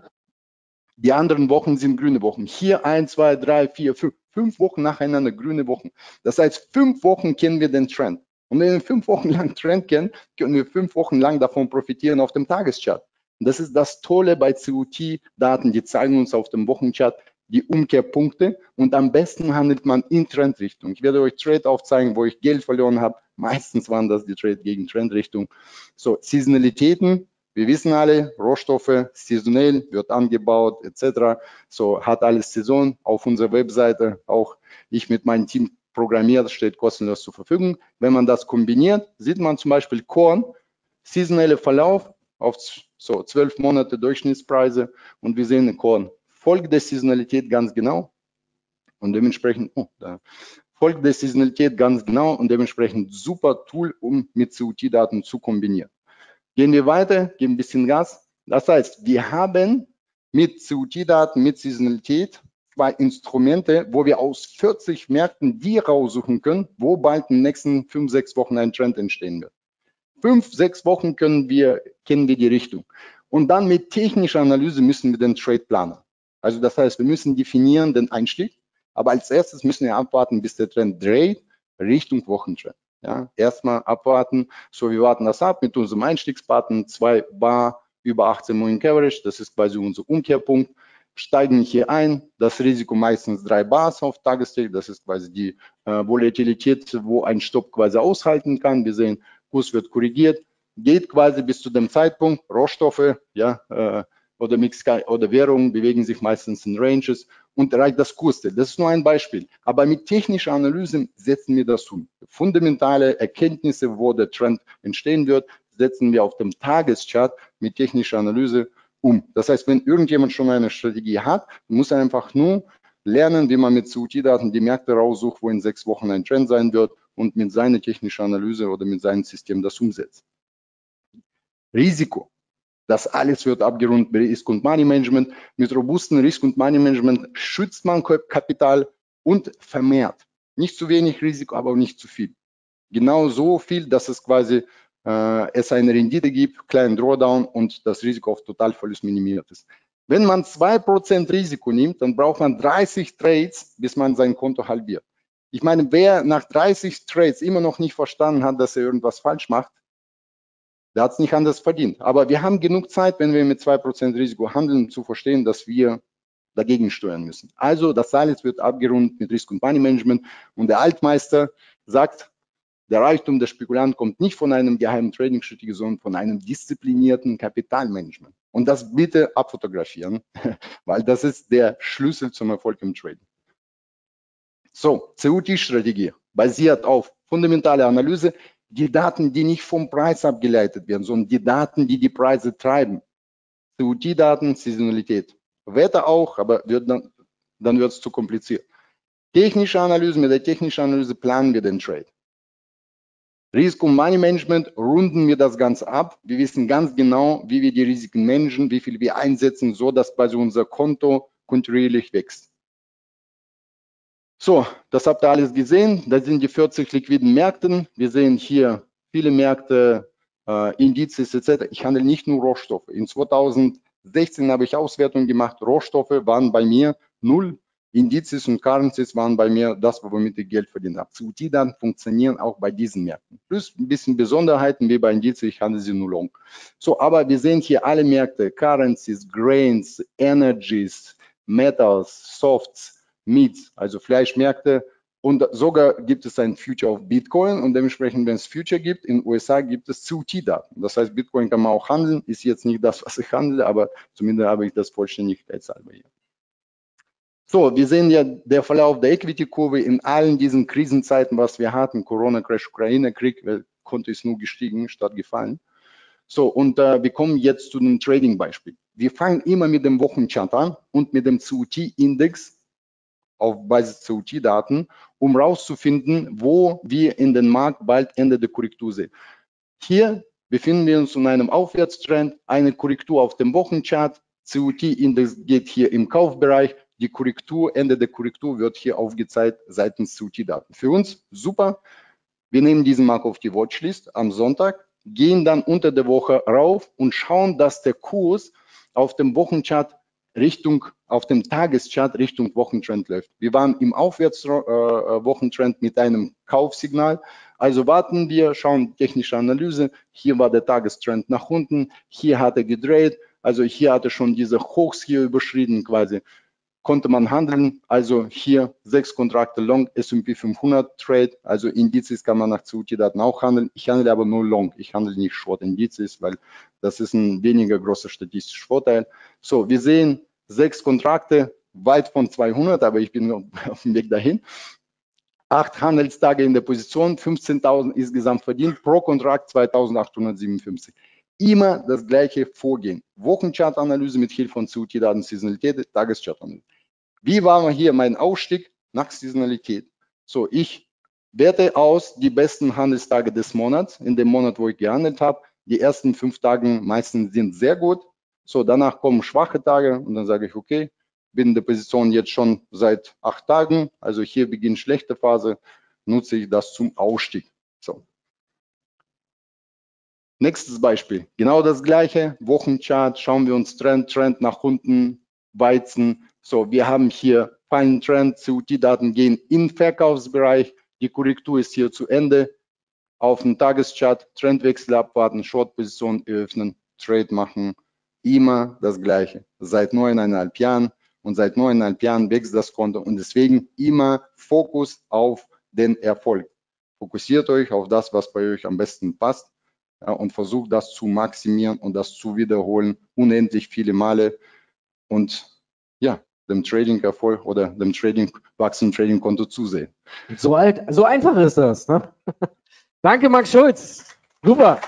[SPEAKER 2] Die anderen Wochen sind grüne Wochen. Hier eins, zwei, drei, vier, fünf. Fünf Wochen nacheinander grüne Wochen. Das heißt, fünf Wochen kennen wir den Trend. Und wenn wir fünf Wochen lang Trend kennen, können wir fünf Wochen lang davon profitieren auf dem Tageschart. Und das ist das Tolle bei C U T-Daten. Die zeigen uns auf dem Wochenchart die Umkehrpunkte. Und am besten handelt man in Trendrichtung. Ich werde euch Trade aufzeigen, wo ich Geld verloren habe. Meistens waren das die Trade gegen Trendrichtung. So, Saisonalitäten. Wir wissen alle, Rohstoffe, saisonell, wird angebaut, et cetera. So hat alles Saison auf unserer Webseite. Auch ich mit meinem Team programmiert, steht kostenlos zur Verfügung. Wenn man das kombiniert, sieht man zum Beispiel Korn, saisonelle Verlauf auf so zwölf Monate Durchschnittspreise und wir sehen Korn folgt der Saisonalität ganz genau und dementsprechend, oh, da folgt der Saisonalität ganz genau und dementsprechend super Tool, um mit C U T-Daten zu kombinieren. Gehen wir weiter, geben ein bisschen Gas. Das heißt, wir haben mit C U T-Daten, mit Saisonalität zwei Instrumente, wo wir aus vierzig Märkten die raussuchen können, wo bald in den nächsten fünf, sechs Wochen ein Trend entstehen wird. Fünf, sechs Wochen können wir, kennen wir die Richtung. Und dann mit technischer Analyse müssen wir den Trade planen. Also das heißt, wir müssen definieren den Einstieg, aber als erstes müssen wir abwarten, bis der Trend dreht, Richtung Wochentrend. Ja, erstmal abwarten. So, wir warten das ab mit unserem Einstiegsbutton, zwei Bar über achtzehn Moving Average, das ist quasi unser Umkehrpunkt. Steigen hier ein, das Risiko meistens drei Bars auf Tagestick, das ist quasi die äh, Volatilität, wo ein Stopp quasi aushalten kann. Wir sehen, Kurs wird korrigiert, geht quasi bis zu dem Zeitpunkt, Rohstoffe, ja, äh, oder Mix oder Währungen bewegen sich meistens in Ranges und erreicht das Kursziel. Das ist nur ein Beispiel. Aber mit technischer Analyse setzen wir das um. Fundamentale Erkenntnisse, wo der Trend entstehen wird, setzen wir auf dem Tageschart mit technischer Analyse um. Das heißt, wenn irgendjemand schon eine Strategie hat, muss er einfach nur lernen, wie man mit C U T-Daten die Märkte raussucht, wo in sechs Wochen ein Trend sein wird und mit seiner technischen Analyse oder mit seinem System das umsetzt. Risiko. Das alles wird abgerundet bei Risk- und Money-Management. Mit robustem Risk- und Money-Management schützt man Kapital und vermehrt. Nicht zu wenig Risiko, aber auch nicht zu viel. Genau so viel, dass es quasi äh, es eine Rendite gibt, kleinen Drawdown und das Risiko auf Totalverlust minimiert ist. Wenn man zwei Prozent Risiko nimmt, dann braucht man dreißig Trades, bis man sein Konto halbiert. Ich meine, wer nach dreißig Trades immer noch nicht verstanden hat, dass er irgendwas falsch macht, der hat es nicht anders verdient. Aber wir haben genug Zeit, wenn wir mit zwei Prozent Risiko handeln, zu verstehen, dass wir dagegen steuern müssen. Also das alles wird abgerundet mit Risk- und Money-Management. Und der Altmeister sagt, Der Reichtum der Spekulanten kommt nicht von einem geheimen Trading-Strategie, sondern von einem disziplinierten Kapitalmanagement. Und das bitte abfotografieren, weil das ist der Schlüssel zum Erfolg im Trading. So, C U T-Strategie basiert auf fundamentaler Analyse, die Daten, die nicht vom Preis abgeleitet werden, sondern die Daten, die die Preise treiben. C U T-Daten, Saisonalität. Wetter auch, aber wird dann, dann wird es zu kompliziert. Technische Analyse, mit der technischen Analyse planen wir den Trade. Risiko- und Money Management runden wir das Ganze ab. Wir wissen ganz genau, wie wir die Risiken managen, wie viel wir einsetzen, so dass bei unser Konto kontinuierlich wächst. So, das habt ihr alles gesehen. Das sind die vierzig liquiden Märkte. Wir sehen hier viele Märkte, äh, Indizes et cetera. Ich handle nicht nur Rohstoffe. In zweitausendsechzehn habe ich Auswertungen gemacht. Rohstoffe waren bei mir null. Indizes und Currencies waren bei mir das, womit ich Geld verdient habe. C U T-Daten funktionieren auch bei diesen Märkten. Plus ein bisschen Besonderheiten wie bei Indizes, ich handle sie nur long. So, aber wir sehen hier alle Märkte, Currencies, Grains, Energies, Metals, Softs, Meats, also Fleischmärkte. Und sogar gibt es ein Future auf Bitcoin und dementsprechend, wenn es Future gibt, in den U S A gibt es C U T-Daten. Das heißt, Bitcoin kann man auch handeln, ist jetzt nicht das, was ich handle, aber zumindest habe ich das vollständigkeitshalber hier. So, wir sehen ja der Verlauf der Equity-Kurve in allen diesen Krisenzeiten, was wir hatten, Corona-Crash, Ukraine-Krieg, Konto ist nur gestiegen statt gefallen. So, und äh, wir kommen jetzt zu einem Trading-Beispiel. Wir fangen immer mit dem Wochenchart an und mit dem C U T-Index auf Basis C U T-Daten, um rauszufinden, wo wir in den Markt bald Ende der Korrektur sehen. Hier befinden wir uns in einem Aufwärtstrend, eine Korrektur auf dem Wochenchart, C U T-Index geht hier im Kaufbereich, die Korrektur, Ende der Korrektur wird hier aufgezeigt seitens C U T-Daten. Für uns super. Wir nehmen diesen Markt auf die Watchlist am Sonntag, gehen dann unter der Woche rauf und schauen, dass der Kurs auf dem Wochenchart Richtung, auf dem Tageschart Richtung Wochentrend läuft. Wir waren im Aufwärtswochentrend äh, mit einem Kaufsignal. Also warten wir, schauen technische Analyse. Hier war der Tagestrend nach unten. Hier hat er gedreht. Also hier hat er schon diese Hochs hier überschritten quasi. Konnte man handeln, also hier sechs Kontrakte Long, S und P fünfhundert Trade, also Indizes kann man nach C U T-Daten auch handeln. Ich handle aber nur Long, ich handle nicht Short Indizes, weil das ist ein weniger großer statistischer Vorteil. So, wir sehen sechs Kontrakte, weit von zweihundert, aber ich bin auf dem Weg dahin. Acht Handelstage in der Position, fünfzehntausend insgesamt verdient, pro Kontrakt zweitausendachthundertsiebenundfünfzig. Immer das gleiche Vorgehen. Wochenchart-Analyse mit Hilfe von C U T-Daten, Saisonalität, Tageschart-Analyse. Wie war hier mein Ausstieg nach Saisonalität? So, ich werte aus die besten Handelstage des Monats, in dem Monat, wo ich gehandelt habe. Die ersten fünf Tage meistens sind sehr gut. So, danach kommen schwache Tage und dann sage ich, okay, bin in der Position jetzt schon seit acht Tagen. Also hier beginnt schlechte Phase, nutze ich das zum Ausstieg. So. Nächstes Beispiel, genau das gleiche, Wochenchart, schauen wir uns Trend, Trend nach unten, Weizen. So, wir haben hier feinen Trend, C U T-Daten gehen in den Verkaufsbereich, die Korrektur ist hier zu Ende. Auf dem Tageschart, Trendwechsel abwarten, Short-Position eröffnen, Trade machen, immer das gleiche. Seit neuneinhalb Jahren und seit neuneinhalb Jahren wächst das Konto und deswegen immer Fokus auf den Erfolg. Fokussiert euch auf das, was bei euch am besten passt. Ja, und versucht das zu maximieren und das zu wiederholen, unendlich viele Male und ja, dem Trading-Erfolg oder dem Trading, wachsenden Trading-Konto zusehen.
[SPEAKER 1] So, alt, so einfach ist das. Ne? Danke, Max Schulz. Super.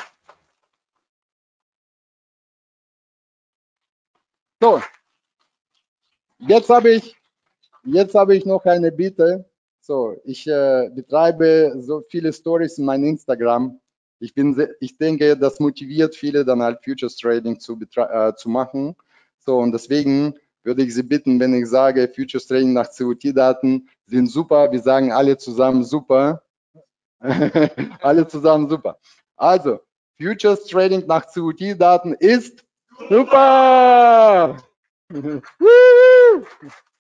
[SPEAKER 2] So, jetzt habe ich, jetzt habe ich noch eine Bitte. So, ich äh, betreibe so viele Stories in meinem Instagram. Ich, bin sehr, ich denke, das motiviert viele dann halt Futures Trading zu, äh, zu machen. So, und deswegen würde ich Sie bitten, wenn ich sage, Futures Trading nach C U T-Daten sind super, wir sagen alle zusammen super. Alle zusammen super. Also, Futures Trading nach C U T-Daten ist super!